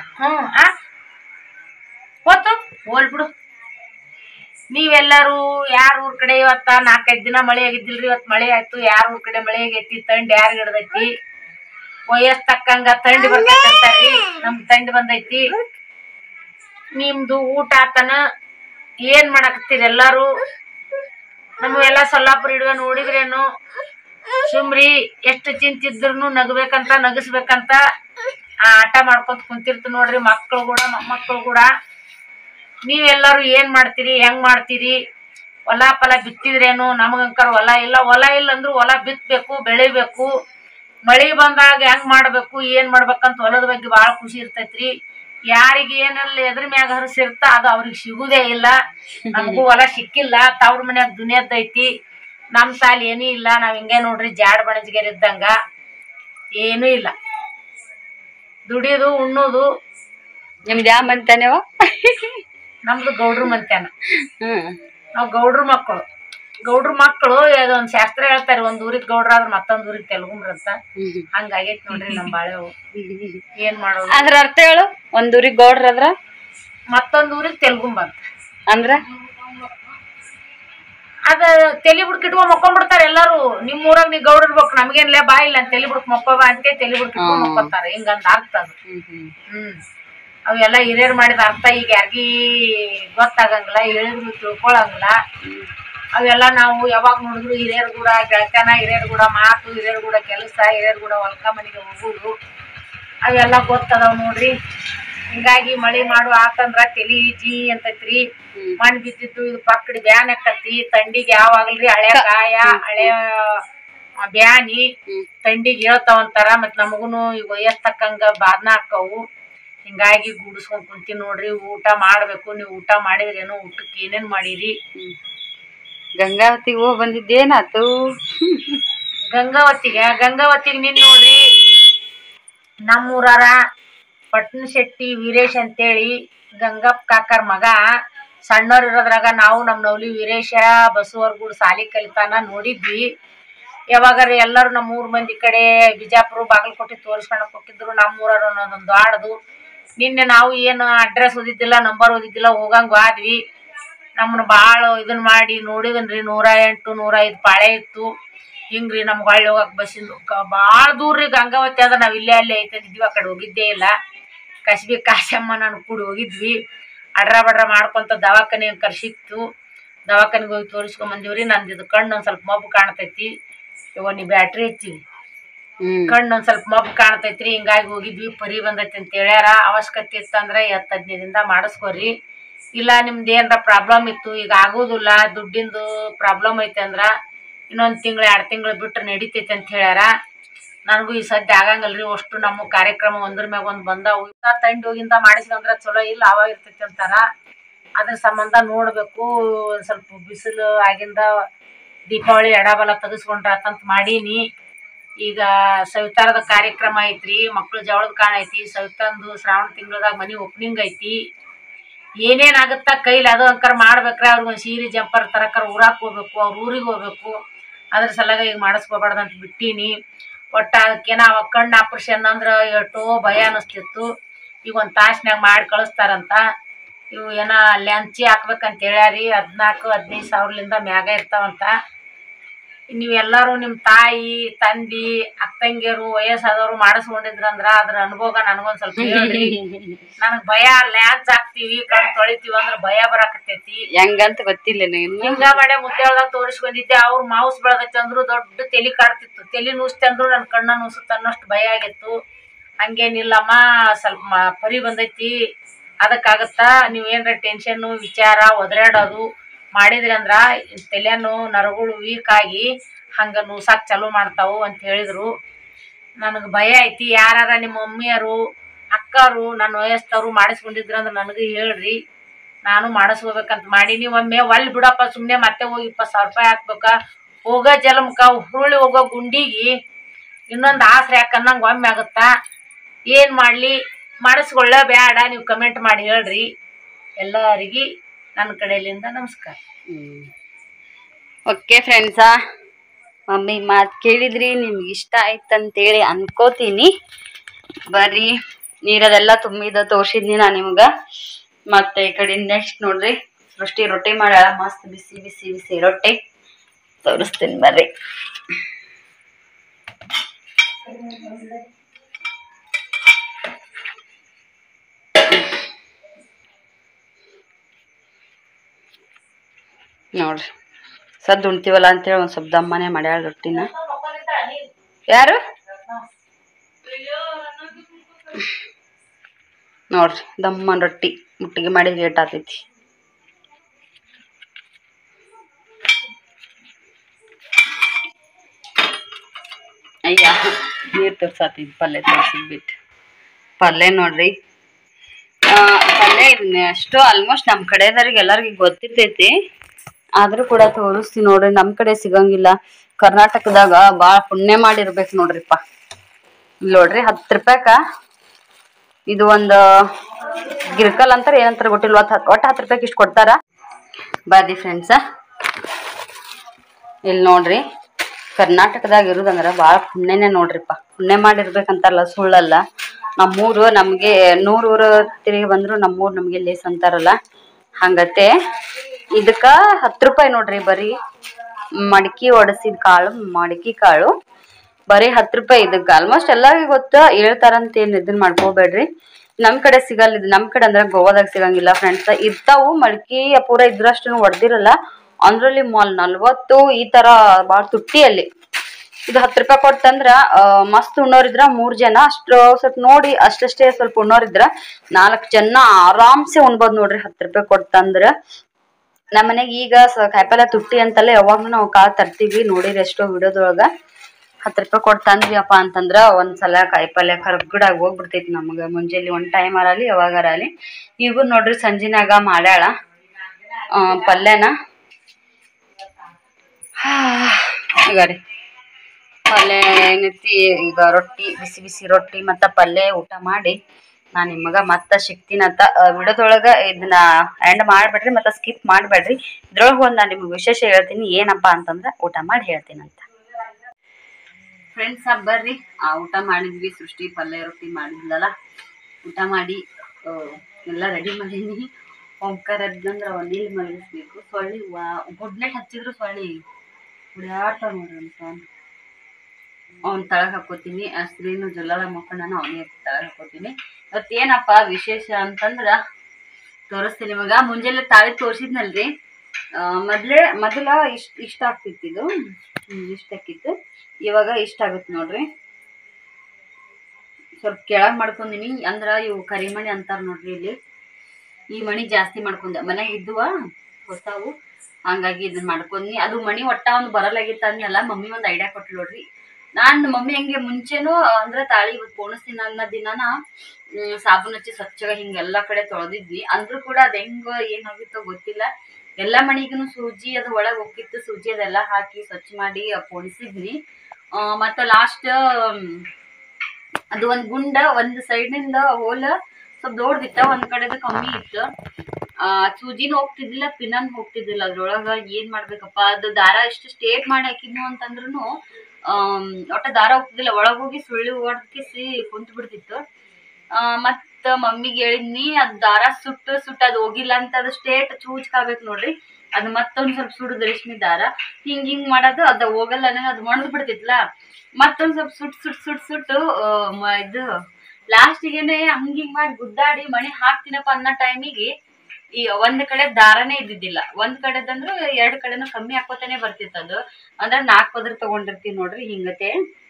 ಹೋತು ಹೋಲ್ಬಿಡು. ನೀವೆಲ್ಲರೂ ಯಾರ ಊರ್ ಕಡೆ ಇವತ್ತ 4-5 ದಿನ ಮಳೆ ಆಗಿದ್ದಿಲ್ರಿ. ಇವತ್ ಮಳೆ ಆಯ್ತು. ಯಾರ ಊರ್ ಕಡೆ ಮಳೆ ಆಗೈತಿ, ತಂಡಿ ಯಾರಿಗ ಹಿಡ್ದೈತಿ, ವಯಸ್ಸು ತಕ್ಕಂಗ ತಂಡಿ ಬರ್ತೈತಿ ಅಂತಾರ್ರಿ. ನಮ್ಗ್ ತಂಡಿ ಬಂದೈತಿ. ನಿಮ್ದು ಊಟ ಆತನ? ಏನ್ ಮಾಡಾಕತ್ತೀರಿ ಎಲ್ಲಾರು? ನಮ್ಮವೆಲ್ಲ ಸೊಲ್ಲಾಪುರ ಹಿಡುವ ನೋಡಿದ್ರೇನು ಸುಮ್ರಿ ಎಷ್ಟು ಚಿಂತಿದ್ರು ನಗಬೇಕಂತ ನಗಸ್ಬೇಕಂತ ಆಟ ಮಾಡ್ಕೊಂತ ಕುಂತಿರ್ತ ನೋಡ್ರಿ ಮಕ್ಕಳು ಕೂಡ ಮೊಮ್ಮಕ್ಕಳು ಕೂಡ. ನೀವೆಲ್ಲರೂ ಏನ್ ಮಾಡ್ತೀರಿ, ಹೆಂಗ್ ಮಾಡ್ತೀರಿ? ಹೊಲ ಫಲ ಬಿತ್ತಿದ್ರೇನು? ನಮಗಂಕರ್ ಹೊಲ ಇಲ್ಲ. ಹೊಲ ಇಲ್ಲ ಅಂದ್ರೂ ಹೊಲ ಬಿತ್ತಬೇಕು, ಬೆಳಿಬೇಕು. ಮಳಿ ಬಂದಾಗ ಹೆಂಗ್ ಮಾಡ್ಬೇಕು, ಏನ್ ಮಾಡ್ಬೇಕಂತ ಹೊಲದ ಬಗ್ಗೆ ಭಾಳ ಖುಷಿ ಇರ್ತೈತ್ರಿ. ಯಾರಿಗೆ ಏನಲ್ಲಿ ಎದ್ರ ಮ್ಯಾಗ ಹರಸಿರ್ತ ಅದು ಅವ್ರಿಗೆ ಸಿಗುದೇ ಇಲ್ಲ. ನಮಗೂ ಹೊಲ ಸಿಕ್ಕಿಲ್ಲ, ತವ್ರ ಮನ್ಯಾಗ ದುನಿಯದ್ದೈತಿ. ನಮ್ ಸಾಲ ಏನೂ ಇಲ್ಲ. ನಾವ್ ಹಿಂಗೆ ನೋಡ್ರಿ ಜಾಡ್ ಬಣಜ್ಗೆರ್ ಇದ್ದಂಗ, ಏನೂ ಇಲ್ಲ. ದುಡಿಯೋದು ಉಣ್ಣೋದು. ನಿಮ್ದು ಯಾವ ಮಂತಾನೆವ? ನಮ್ದು ಗೌಡ್ರ ಮಂತ್ಯಾನ. ನಾವ್ ಗೌಡ್ರ ಮಕ್ಕಳು. ಗೌಡ್ರ ಮಕ್ಕಳು ಅದೊಂದ್ ಶಾಸ್ತ್ರ ಹೇಳ್ತಾರೆ, ಒಂದ್ ಊರಿಗೆ ಗೌಡ್ರ ಆದ್ರ ಮತ್ತೊಂದ್ ಊರಿಗೆ ತೆಲುಗುಮ್ರಂತ. ಹಂಗಾಗೈತ್ ನೋಡ್ರಿ ನಮ್ ಬಾಳೆವು. ಏನ್ ಮಾಡೋದು? ಅದ್ರ ಅರ್ಥ ಹೇಳು. ಒಂದ್ ಊರಿಗೆ ಗೌಡ್ರ ಆದ್ರ ಮತ್ತೊಂದ್ ಊರಿಗೆ ತೆಲುಗುಂಬಂತ ಅಂದ್ರ ಅದ ತಲಿ ಬುಡ್ಕ್ ಇಟ್ಕೊಂಡ್ ಮಕ್ಕೊಂಡ್ಬಿಡ್ತಾರ ಎಲ್ಲಾರು. ನಿಮ್ ಊರಾಗ ನೀ ಗೌಡ್ರ ಇರ್ಬೇಕು, ನಮ್ಗೇನ್ಲೇ ಬಾ ಇಲ್ಲ ಅಂತ ತಲಿ ಬುಡ್ಕ್ ಮಕ್ಕೋಬಾ ಅಂತ ತಲಿ ಬುಡ್ಕ್ ಇಟ್ಕೊಂಡ್ ಮಕ್ಕೋತಾರ. ಹಿಂಗಂತ ಅರ್ಥ ಅದು. ಅವೆಲ್ಲ ಹಿರಿಯರ್ ಮಾಡಿದ ಅರ್ಥ ಈಗ ಯಾರಿಗೀ ಗೊತ್ತಾಗಂಗಿಲ್ಲ, ಹೇಳಿದ್ರು ತಿಳ್ಕೊಳಂಗಿಲ್ಲ. ಅವೆಲ್ಲ ನಾವು ಯಾವಾಗ ನೋಡಿದ್ರು ಹಿರಿಯರ್ ಕೂಡ ಗೆಳತನ, ಹಿರಿಯರ್ ಕೂಡ ಮಾತು, ಹಿರಿಯರ್ ಕೂಡ ಕೆಲಸ, ಹಿರಿಯರ್ ಕೂಡ ಹೊಲ್ಕ ಮನೆಗೆ ಹೋಗುದು ಅವೆಲ್ಲ ಗೊತ್ತದಾವ್ ನೋಡ್ರಿ. ಹಿಂಗಾಗಿ ಮಳಿ ಮಾಡು ಆತಂದ್ರ ತಲಿ ಜೀ ಅಂತೈತ್ರಿ. ಮಣ್ ಬಿದ್ದಿದ್ದು ಇದು ಪಕ್ಕಡಿ ಬ್ಯಾನ್ ಆಕತಿ. ತಂಡಿಗೆ ಯಾವಾಗಲ್ರಿ ಹಳೆ ಗಾಯ, ಹಳೆ ಬ್ಯಾನಿ ತಂಡಿಗೆ ಹೇಳ್ತಾವಂತಾರ. ಮತ್ ನಮಗುನು ಈಗ ವಯಸ್ಸು ತಕ್ಕಂಗ ಬಾದ್ನ ಹಾಕವು. ಹಿಂಗಾಗಿ ಗೂಡಿಸ್ಕೊಂಡ್ ಕುಂತಿ ನೋಡ್ರಿ. ಊಟ ಮಾಡ್ಬೇಕು. ನೀವು ಊಟ ಮಾಡಿದ್ರೇನು? ಊಟಕ್ಕೆ ಏನೇನ್ ಮಾಡಿರಿ? ಗಂಗಾವತಿಗೆ ಹೋಗಿ ಬಂದಿದ್ದೇನಾತು? ಗಂಗಾವತಿಗೆ ನಿನ್ ನೋಡ್ರಿ ನಮ್ಮೂರಾರ ಪಟ್ನ ಶೆಟ್ಟಿ ವೀರೇಶ್ ಅಂತೇಳಿ ಗಂಗಪ್ಪ ಕಾಕರ್ ಮಗ. ಸಣ್ಣವ್ರ ಇರೋದ್ರಾಗ ನಾವು ನಮ್ ನವ್ಲಿ ವೀರೇಶ ಬಸವರ್ ಕೂಡ ಸಾಲಿ ಕಲಿತಾನ ನೋಡಿದ್ವಿ. ಯಾವಾಗಾರ ಎಲ್ಲರೂ ನಮ್ಮ 3 ಮಂದಿ ಕಡೆ ಬಿಜಾಪುರ ಬಾಗಲಕೋಟೆ ತೋರಿಸ್ಕೊಳಕ್ ಹೋಗಿದ್ರು. ನಮ್ಮೂರವ್ರು ಅನ್ನೋದೊಂದು ಆಡದು. ನಿನ್ನೆ ನಾವು ಏನು ಅಡ್ರೆಸ್ ಓದಿದ್ದಿಲ್ಲ, ನಂಬರ್ ಓದಿದ್ದಿಲ್ಲ, ಹೋಗಂಗ ಆದ್ವಿ. ನಮ್ಮನ್ನ ಭಾಳ ಇದನ್ ಮಾಡಿ ನೋಡಿದನ್ರಿ. 108 105 ಪಾಳೆ ಇತ್ತು. ಹಿಂಗ್ರಿ ನಮ್ಗೆ ಹೊಳ್ಳಿ ಹೋಗಕ್ ಬಸ್ಸಿಂದು ಭಾಳ ದೂರ ರೀ. ಗಂಗಾವತಿ ಅದ ನಾವ್ ಇಲ್ಲೇ ಅಲ್ಲೇ ಐತಂದಿದ್ವಿ, ಆ ಕಡೆ ಹೋಗಿದ್ದೇ ಇಲ್ಲ. ಕಸ್ಬಿ ಕಾಶಮ್ಮ ನಾನು ಕೂಡಿ ಹೋಗಿದ್ವಿ. ಅಡ್ರ ಬಡ್ರ ಮಾಡ್ಕೊಂತ ದವಾಖಾನೆ ಕರ್ಸಿತ್ತು. ದವಾಖಾನೆಗೆ ಹೋಗಿ ತೋರಿಸ್ಕೊಂಡ್ ಬಂದಿವ್ರಿ. ನಂದು ಇದು ಕಣ್ಣು ಒಂದ್ ಸ್ವಲ್ಪ ಮಬ್ಬು ಕಾಣ್ತೈತಿ. ಇವ ನೀ ಬ್ಯಾಟ್ರಿ ಹಚ್ಚಿವಿ, ಕಣ್ಣು ಒಂದ್ ಸ್ವಲ್ಪ ಮಬ್ಬು ಕಾಣ್ತೈತ್ರಿ. ಹಿಂಗಾಗಿ ಹೋಗಿದ್ವಿ. ಪರಿ ಬಂದೈತಿ ಅಂತ ಹೇಳ್ಯಾರ. ಅವಶ್ಯಕತೆ ಇತ್ತಂದ್ರ 10-15 ದಿನದಿಂದ ಮಾಡಿಸ್ಕೊರಿ. ಇಲ್ಲ ನಿಮ್ದು ಏನಾರ ಪ್ರಾಬ್ಲಮ್ ಇತ್ತು, ಈಗ ಆಗೋದಿಲ್ಲ, ದುಡ್ಡಿಂದು ಪ್ರಾಬ್ಲಮ್ ಐತೆ ಅಂದ್ರ ಇನ್ನೊಂದು ತಿಂಗಳು 2 ತಿಂಗಳು ಬಿಟ್ರೆ ನಡಿತೈತೆ ಅಂತ ಹೇಳ್ಯಾರ. ನನಗೂ ಈ ಸದ್ಯ ಆಗಂಗಲ್ರಿ. ಅಷ್ಟು ನಮ್ಮ ಕಾರ್ಯಕ್ರಮ ಒಂದ್ರ ಮ್ಯಾಗ ಒಂದ್ ಬಂದಾವು. ತಂಡಿ ಹೋಗಿಂದ ಮಾಡಿಸ್ಕೊಂಡ್ರ ಚಲೋ ಇಲ್ಲ, ಅವಾಗ ಇರ್ತೈತಿ ಅಂತಾರ. ಅದ್ರ ಸಂಬಂಧ ನೋಡ್ಬೇಕು. ಸ್ವಲ್ಪ ಬಿಸಿಲು ಆಗಿಂದ ದೀಪಾವಳಿ ಎಡಬಲ ತೆಗಿಸ್ಕೊಂಡ್ರಾತಂತ ಮಾಡೀನಿ. ಈಗ ಸವಿತಾರದ ಕಾರ್ಯಕ್ರಮ ಐತ್ರಿ. ಮಕ್ಳು ಜವಳದ ಕಾಣ ಐತಿ. ಸವಿತಂದು ಶ್ರಾವಣ ತಿಂಗಳದಾಗ ಮನಿ ಓಪನಿಂಗ್ ಐತಿ. ಏನೇನ್ ಆಗುತ್ತಾ ಕೈಲಿ ಅದು ಅಂಕರ್ ಮಾಡ್ಬೇಕ್ರ. ಅವ್ರಿಗೊಂದು ಸೀರೆ ಜಂಪರ್ ತರಕರ ಊರಾಕ್ ಹೋಗ್ಬೇಕು, ಅವ್ರ ಊರಿಗೆ ಹೋಗ್ಬೇಕು. ಅದ್ರ ಸಲಾಗ ಈಗ ಮಾಡಿಸ್ಕೋಬಾರ್ದಂತ ಬಿಟ್ಟೀನಿ. ಒಟ್ಟ ಅದಕ್ಕೇನ ಅವಾಗ ಕಣ್ಣು ಆಪರೇಷನ್ ಅಂದ್ರ ಎಷ್ಟೋ ಭಯ ಅನಿಸ್ತಿತ್ತು. ಈಗ 1 ತಾಸ್ನ್ಯಾಗ ಮಾಡಿ ಕಳಿಸ್ತಾರಂತ. ಇವು ಏನ ಲೆಂಚಿ ಹಾಕ್ಬೇಕಂತ ಹೇಳ್ಯಾರಿ. 14-15 ಸಾವಿರಲಿಂದ ಮ್ಯಾಗ ಇರ್ತಾವಂತ. ನೀವೆಲ್ಲರೂ ನಿಮ್ಮ ತಾಯಿ ತಂದಿ ಅಕ್ಕಂಗಿಯರು ವಯಸ್ಸಾದವ್ರು ಮಾಡಿಸ್ಕೊಂಡಿದ್ರಂದ್ರ ಅದ್ರ ಅನುಭವ ನನಗೊಂದ್ ಸ್ವಲ್ಪ ಹೇಳ್ರಿ. ನನಗ್ ಭಯ. ಲ್ಯಾನ್ಸ್ ಹಾಕ್ತಿವಿ, ಕಣ್ ತೊಳಿತೀವಿ ಅಂದ್ರ ಭಯ ಬರಾಕತ್ತೈತಿ. ಹೆಂಗಂತ ಗೊತ್ತಿಲ್ಲ. ಹಿಂಗ ಮಾಡೇ ಮುದ್ದೇಳ್ದಾಗ ತೋರಿಸ್ಕೊಂಡಿದ್ದೆ. ಅವ್ರು ಮೌಸ್ ಬೆಳದೈತಿ ಅಂದ್ರು ದೊಡ್ಡ ತಲಿ ಕಾಡ್ತಿತ್ತು. ತಲಿ ನುಸ್ತಿ ಅಂದ್ರು ನನ್ ಕಣ್ಣ ನುಸುತ್ತ ಅನ್ನೋಷ್ಟು ಭಯ ಆಗಿತ್ತು. ಹಂಗೇನಿಲ್ಲಮ್ಮ, ಸ್ವಲ್ಪ ಪರಿ ಬಂದೈತಿ, ಅದಕ್ಕಾಗತ್ತಾ. ನೀವೇನ್ರ ಟೆನ್ಷನ್ ವಿಚಾರ ಒದರಾಡೋದು ಮಾಡಿದ್ರಿ ಅಂದ್ರ ತಲೆಯನ್ನು ನರಗಳು ವೀಕ್ ಆಗಿ ಹಂಗ ನುಸಾಕ್ ಚಾಲು ಮಾಡ್ತಾವು ಅಂತ ಹೇಳಿದ್ರು. ನನಗೆ ಭಯ ಐತಿ. ಯಾರ ನಿಮ್ಮ ಮಮ್ಮಿಯರು ಅಕ್ಕರು ನನ್ನ ವಯಸ್ಸವ್ರು ಮಾಡಿಸ್ಕೊಂಡಿದ್ರಂದ್ರ ನನಗೆ ಹೇಳ್ರಿ. ನಾನು ಮಾಡಿಸ್ಕೋಬೇಕಂತ ಮಾಡೀನಿ. ಒಮ್ಮೆ ಒಲ್ ಬಿಡಪ್ಪ, ಸುಮ್ಮನೆ ಮತ್ತೆ ಹೋಗಿ 20,000 ರೂಪಾಯಿ ಹಾಕ್ಬೇಕ. ಹೋಗೋ ಜಲಮಕ ಹುರುಳಿ ಹೋಗೋ ಗುಂಡಿಗೆ ಇನ್ನೊಂದು ಆಸರೆ ಯಾಕನ್ನಂಗೆ ಒಮ್ಮೆ ಆಗುತ್ತಾ. ಏನು ಮಾಡಲಿ, ಮಾಡಿಸ್ಕೊಳ್ಳ ಬೇಡ? ನೀವು ಕಮೆಂಟ್ ಮಾಡಿ ಹೇಳ್ರಿ. ಎಲ್ಲರಿಗೆ ನನ್ನ ಕಡೆಯಿಂದ ನಮಸ್ಕಾರ. ಓಕೆ ಫ್ರೆಂಡ್ಸಾ, ಮಮ್ಮಿ ಮಾತು ಕೇಳಿದ್ರಿ, ನಿಮ್ಗೆ ಇಷ್ಟ ಆಯ್ತಂತೇಳಿ ಅನ್ಕೋತೀನಿ. ಬರ್ರಿ, ನೀರದೆಲ್ಲ ತುಂಬಿದ ತೋರ್ಸಿದ್ನಿ ನಾ ನಿಮ್ಗೆ. ಮತ್ತೆ ಈ ಕಡೆ ನೆಕ್ಸ್ಟ್ ನೋಡ್ರಿ, ಸೃಷ್ಟಿ ರೊಟ್ಟಿ ಮಾಡ್ಯಾಳ. ಮಸ್ತ್ ಬಿಸಿ ಬಿಸಿ ಬಿಸಿ ರೊಟ್ಟಿ ತೋರಿಸ್ತೀನಿ ಬರ್ರಿ. ನೋಡ್ರಿ, ಸದ್ದು ಉಣ್ತೀವಲ್ಲ ಅಂತೇಳಿ ಒಂದು ಸ್ವಲ್ಪ ದಮ್ಮನೆ ಮಾಡ್ಯಾಳ ರೊಟ್ಟಿನ. ಯಾರು ನೋಡ್ರಿ ದಮ್ಮನ ರೊಟ್ಟಿ ಮುಟ್ಟಿಗೆ ಮಾಡಿ ಲೇಟ್ ಆಗ್ತೈತಿ. ಅಯ್ಯ ನೀರು ತೋರ್ಸಾತೈತಿ ಪಲ್ಯ ತೋರ್ಸಿದ್ಬಿಟ್ಟು. ಪಲ್ಯ ನೋಡ್ರಿ ಪಲ್ಯ ಇದನ್ನ ಅಷ್ಟು ಆಲ್ಮೋಸ್ಟ್ ನಮ್ಮ ಕಡೆದವ್ರಿಗೆ ಎಲ್ಲರಿಗೂ ಗೊತ್ತಿರ್ತೈತಿ. ಆದ್ರೂ ಕೂಡ ತೋರಿಸ್ತೀನಿ ನೋಡ್ರಿ. ನಮ್ಮ ಕಡೆ ಸಿಗಂಗಿಲ್ಲ. ಕರ್ನಾಟಕದಾಗ ಭಾಳ ಪುಣ್ಯ ಮಾಡಿರ್ಬೇಕು ನೋಡ್ರಿಪ್ಪ. ಇಲ್ಲಿ ನೋಡ್ರಿ 10 ರೂಪಾಯಿಕ ಇದು ಒಂದು ಗಿರ್ಕಲ್ ಅಂತಾರೆ ಏನಂತಾರೆ ಗೊತ್ತಿಲ್ಲ. ಒಟ್ಟು 10 ರೂಪಾಯಿಗೆ ಇಷ್ಟು ಕೊಡ್ತಾರ. ಬರ್ರಿ ಫ್ರೆಂಡ್ಸ, ಇಲ್ಲಿ ನೋಡ್ರಿ ಕರ್ನಾಟಕದಾಗ ಇರೋದಂದ್ರೆ ಭಾಳ ಪುಣ್ಯನೇ ನೋಡ್ರಿಪ್ಪ. ಪುಣ್ಯ ಮಾಡಿರ್ಬೇಕಂತಾರಲ್ಲ, ಸುಳ್ಳಲ್ಲ. ನಮ್ಮೂರು ನಮಗೆ 100 ಊರು ತಿರುಗಿ ಬಂದ್ರು ನಮ್ಮೂರು ನಮಗೆ ಲೇಸ್ ಅಂತಾರಲ್ಲ, ಹಂಗತ್ತೆ ಇದಕ್ಕ 10 ರೂಪಾಯಿ ನೋಡ್ರಿ. ಬರೀ ಮಡಿಕೆ ಒಡಸಿದ ಕಾಳು, ಮಡಿಕೆ ಕಾಳು ಬರೀ 10 ರೂಪಾಯಿ. ಇದಕ್ಕೆ ಆಲ್ಮೋಸ್ಟ್ ಎಲ್ಲರಿಗೂ ಗೊತ್ತ, ಹೇಳ್ತಾರಂತ ಏನ್ ಇದನ್ನ ಮಾಡ್ಕೋಬೇಡ್ರಿ. ನಮ್ ಕಡೆ ಸಿಗಲ್ಲ ಇದು. ನಮ್ ಕಡೆ ಅಂದ್ರೆ ಗೋವಾದಾಗ ಸಿಗಂಗಿಲ್ಲ ಫ್ರೆಂಡ್ಸ್. ಇರ್ತಾವು ಮಡಿಕೆ ಪೂರ ಇದ್ರಷ್ಟು ಹೊಡೆದಿರಲ್ಲ. ಅಂದ್ರಲ್ಲಿ 40 ಈ ತರ ಬಾಳ ತುಟ್ಟಿಯಲ್ಲಿ. ಇದು 10 ರೂಪಾಯಿ ಕೊಟ್ಟಂದ್ರ ಮಸ್ತ್ ಉಣ್ಣೋರಿದ್ರ 3 ಜನ ಅಷ್ಟು ಸ್ವಲ್ಪ ನೋಡಿ ಅಷ್ಟೇ ಸ್ವಲ್ಪ ಉಣ್ಣೋರಿದ್ರ 4 ಜನ ಆರಾಮ್ಸೆ ಉಣ್ಬೋದು ನೋಡ್ರಿ 10 ರೂಪಾಯಿ ಕೊಟ್ಟಂದ್ರ. ನಮ್ಮ ಮನೆಗೆ ಈಗ ಕಾಯಿಪಲ್ಯ ತುಟ್ಟಿ ಅಂತಲ್ಲ ಯಾವಾಗ್ಲೂ ನಾವು ಕಾಳು ತರ್ತೀವಿ. ನೋಡಿರಿ ಎಷ್ಟೋ ವಿಡಿಯೋದೊಳಗ 10 ರೂಪಾಯಿ ಕೊಟ್ಟಂದ್ವಿ ಅಪ್ಪ ಅಂತಂದ್ರ ಒಂದ್ಸಲ ಕಾಯಿಪಲ್ಯ ಕರ್ಗಡಾಗಿ ಹೋಗ್ಬಿಡ್ತೈತಿ ನಮ್ಗ. ಮುಂಜಾನೆ ಒಂದ್ ಟೈಮ್ ಅರಲಿ ಯಾವಾಗಾರ ಅಲ್ಲಿ. ಈಗ ನೋಡ್ರಿ ಸಂಜಿನಾಗ ಮಾಡ್ಯಾಳ ಪಲ್ಯನ. ಈಗ ರೀ ಪಲ್ಯ ಏನೈತಿ, ಈಗ ರೊಟ್ಟಿ ಬಿಸಿ ಬಿಸಿ ರೊಟ್ಟಿ ಮತ್ತ ಪಲ್ಯ ಊಟ ಮಾಡಿ ನಾನು ನಿಮಗ ಮತ್ತ ಸಿಗ್ತೀನಂತ. ವಿಡಿಯೋದೊಳಗ ಇದನ್ನ ಎಂಡ್ ಮಾಡ್ಬೇಡ್ರಿ, ಮತ್ತೆ ಸ್ಕಿಪ್ ಮಾಡ್ಬೇಡ್ರಿ. ಇದ್ರೊಳಗೆ ಒಂದು ನಾನು ನಿಮ್ಗೆ ವಿಶೇಷ ಹೇಳ್ತೀನಿ. ಏನಪ್ಪಾ ಅಂತಂದ್ರೆ ಊಟ ಮಾಡಿ ಹೇಳ್ತೀನಂತ. ಫ್ರೆಂಡ್ಸ್ ಬರ್ರಿ, ಊಟ ಮಾಡಿದ್ವಿ. ಸೃಷ್ಟಿ ಪಲ್ಯ ರೊಟ್ಟಿ ಮಾಡಿದ್ಲಲ್ಲ, ಊಟ ಮಾಡಿ ಎಲ್ಲ ರೆಡಿ ಮಾಡೀನಿ. ಓಂಕಾರ ಎದ್ದಂದ್ರೆ ನೀರು ಮಲಗಿಸ್ಬೇಕು. ಸೊಳ್ಳಿ ಗುಡ್ನೆಟ್ ಹಚ್ಚಿದ್ರು ಸೊಳ್ಳಿ ಹುಡ್ಯಾಡ್ತಾವ ನೋಡ್ರಿ ಅಂತ. ಅವ್ನ ತಳಗ್ ಹಾಕೋತೀನಿ. ಸ್ತ್ರೀನು ಜೊಲ್ಲಾದ ಮಕ್ಕಳನ್ನ ಅವನಿಗೆ ತಳಗ್ ಹಾಕೋತೀನಿ. ಇವತ್ತೇನಪ್ಪ ವಿಶೇಷ ಅಂತಂದ್ರ ತೋರಿಸ್ತೀನಿ ನಿಮಗ. ಮುಂಜಾನೆ ತಾಳಿ ತೋರಿಸಿದ್ನಲ್ರಿ, ಮೊದಲ ಇಷ್ಟ ಆಗ್ತಿತ್ತು. ಇದು ಇಷ್ಟ ಆಕಿತ್ತು, ಇವಾಗ ಇಷ್ಟ ಆಗುತ್ತೆ ನೋಡ್ರಿ. ಸ್ವಲ್ಪ ಕೆಳಗ್ ಮಾಡ್ಕೊಂಡಿನಿ. ಅಂದ್ರ ಇವು ಕರಿಮಣಿ ಅಂತಾರ ನೋಡ್ರಿ. ಇಲ್ಲಿ ಈ ಮಣಿ ಜಾಸ್ತಿ ಮಾಡ್ಕೊಂಡೆ, ಮನ್ಯಾಗ ಇದ್ದುವ ಹೊಸಾವು, ಹಂಗಾಗಿ ಇದನ್ನ ಮಾಡ್ಕೊಂಡಿ. ಅದು ಮಣಿ ಒಟ್ಟ ಒಂದು ಬರಲಾಗಿತ್ತ ಅಂದ್ನಲ್ಲ, ಮಮ್ಮಿ ಒಂದು ಐಡಿಯಾ ಕೊಟ್ಲು ನೋಡ್ರಿ. ನಾನು ಮಮ್ಮಿ ಹಂಗೆ ಮುಂಚೆನು ಅಂದ್ರೆ ತಾಳಿ ಇವತ್ತು ಪೋಣಿಸ್ತೀನಿ ಅನ್ನೋ ದಿನಾನ ಸಾಬೂನ್ ಹಚ್ಚಿ ಸ್ವಚ್ಛಗ ಹಿಂಗೆಲ್ಲಾ ಕಡೆ ತೊಳೆದಿದ್ವಿ. ಅಂದ್ರೂ ಕೂಡ ಅದ್ ಹೆಂಗ ಏನಾಗಿತ್ತೋ ಗೊತ್ತಿಲ್ಲ. ಎಲ್ಲಾ ಮಣಿಗೂ ಸೂಜಿ ಅದು ಒಳಗ್ ಹೋಗಿತ್ತು. ಸೂಜಿ ಅದೆಲ್ಲ ಹಾಕಿ ಸ್ವಚ್ಛ ಮಾಡಿ ಪೋಣಿಸಿದ್ವಿ. ಮತ್ತ ಲಾಸ್ಟ್ ಅದು ಒಂದ್ ಗುಂಡ ಒಂದ್ ಸೈಡ್ ನಿಂದ ಹೋಲ ಸ್ವಲ್ಪ ದೊಡ್ದಿತ್ತ, ಒಂದ್ ಕಡೆದು ಕಮ್ಮಿ ಇತ್ತು. ಸೂಜಿನ ಹೋಗ್ತಿದ್ದಿಲ್ಲ, ಪಿನ್ನನ್ ಹೋಗ್ತಿದ್ದಿಲ್ಲ. ಅದ್ರೊಳಗ ಏನ್ ಮಾಡ್ಬೇಕಪ್ಪ, ಅದು ದಾರ ಎಷ್ಟು ಸ್ಟೇಟ್ ಮಾಡಿ ಹಾಕಿದ್ನು ಅಂತಂದ್ರುನು ಒಟ್ಟ ದಾರ ಹೋಗ್ತಿದ್ದಿಲ್ಲ. ಒಳಗೋಗಿ ಸುಳ್ಳಿ ಹೊಡ್ಕಿಸಿ ಕುಂತ್ ಬಿಡ್ತಿತ್ತು. ಮತ್ತ ಮಮ್ಮಿಗೆ ಹೇಳಿದ್ನಿ, ಅದ್ ದಾರ ಸುಟ್ಟು ಅದು ಹೋಗಿಲ್ಲ ಅಂತ. ಅದು ಸ್ಟೇಟ್ ಚೂಚ್ಕಾಬೇಕು ನೋಡ್ರಿ. ಅದು ಮತ್ತೊಂದ್ ಸ್ವಲ್ಪ ಸುಡುದು ರೇಷ್ಮೆ ದಾರ ಹಿಂಗ್ ಮಾಡೋದು. ಅದು ಹೋಗಲ್ಲ ಅದು ಮಣದ್ ಬಿಡ್ತಿತ್ಲಾ. ಮತ್ತೊಂದ್ ಸ್ವಲ್ಪ ಸುಟ್ಟು ಇದು ಲಾಸ್ಟಿಗೆನೆ ಹಿಂಗ್ ಮಾಡಿ ಗುದ್ದಾಡಿ ಮಣಿ ಹಾಕ್ತೀನಪ್ಪ ಅನ್ನೋ ಟೈಮಿಗೆ ಈ ಒಂದ್ ಕಡೆ ದಾರನೇ ಇದ್ದಿದ್ದಿಲ್ಲ. ಒಂದ್ ಕಡೆದಂದ್ರು 2 ಕಡೆನೂ ಕಮ್ಮಿ ಹಾಕೋತಾನೆ ಬರ್ತಿತ್ತು. ಅದು ಅಂದ್ರೆ 4 ಪದರ್ ತಗೊಂಡಿರ್ತೀವಿ ನೋಡ್ರಿ. ಹಿಂಗತೆ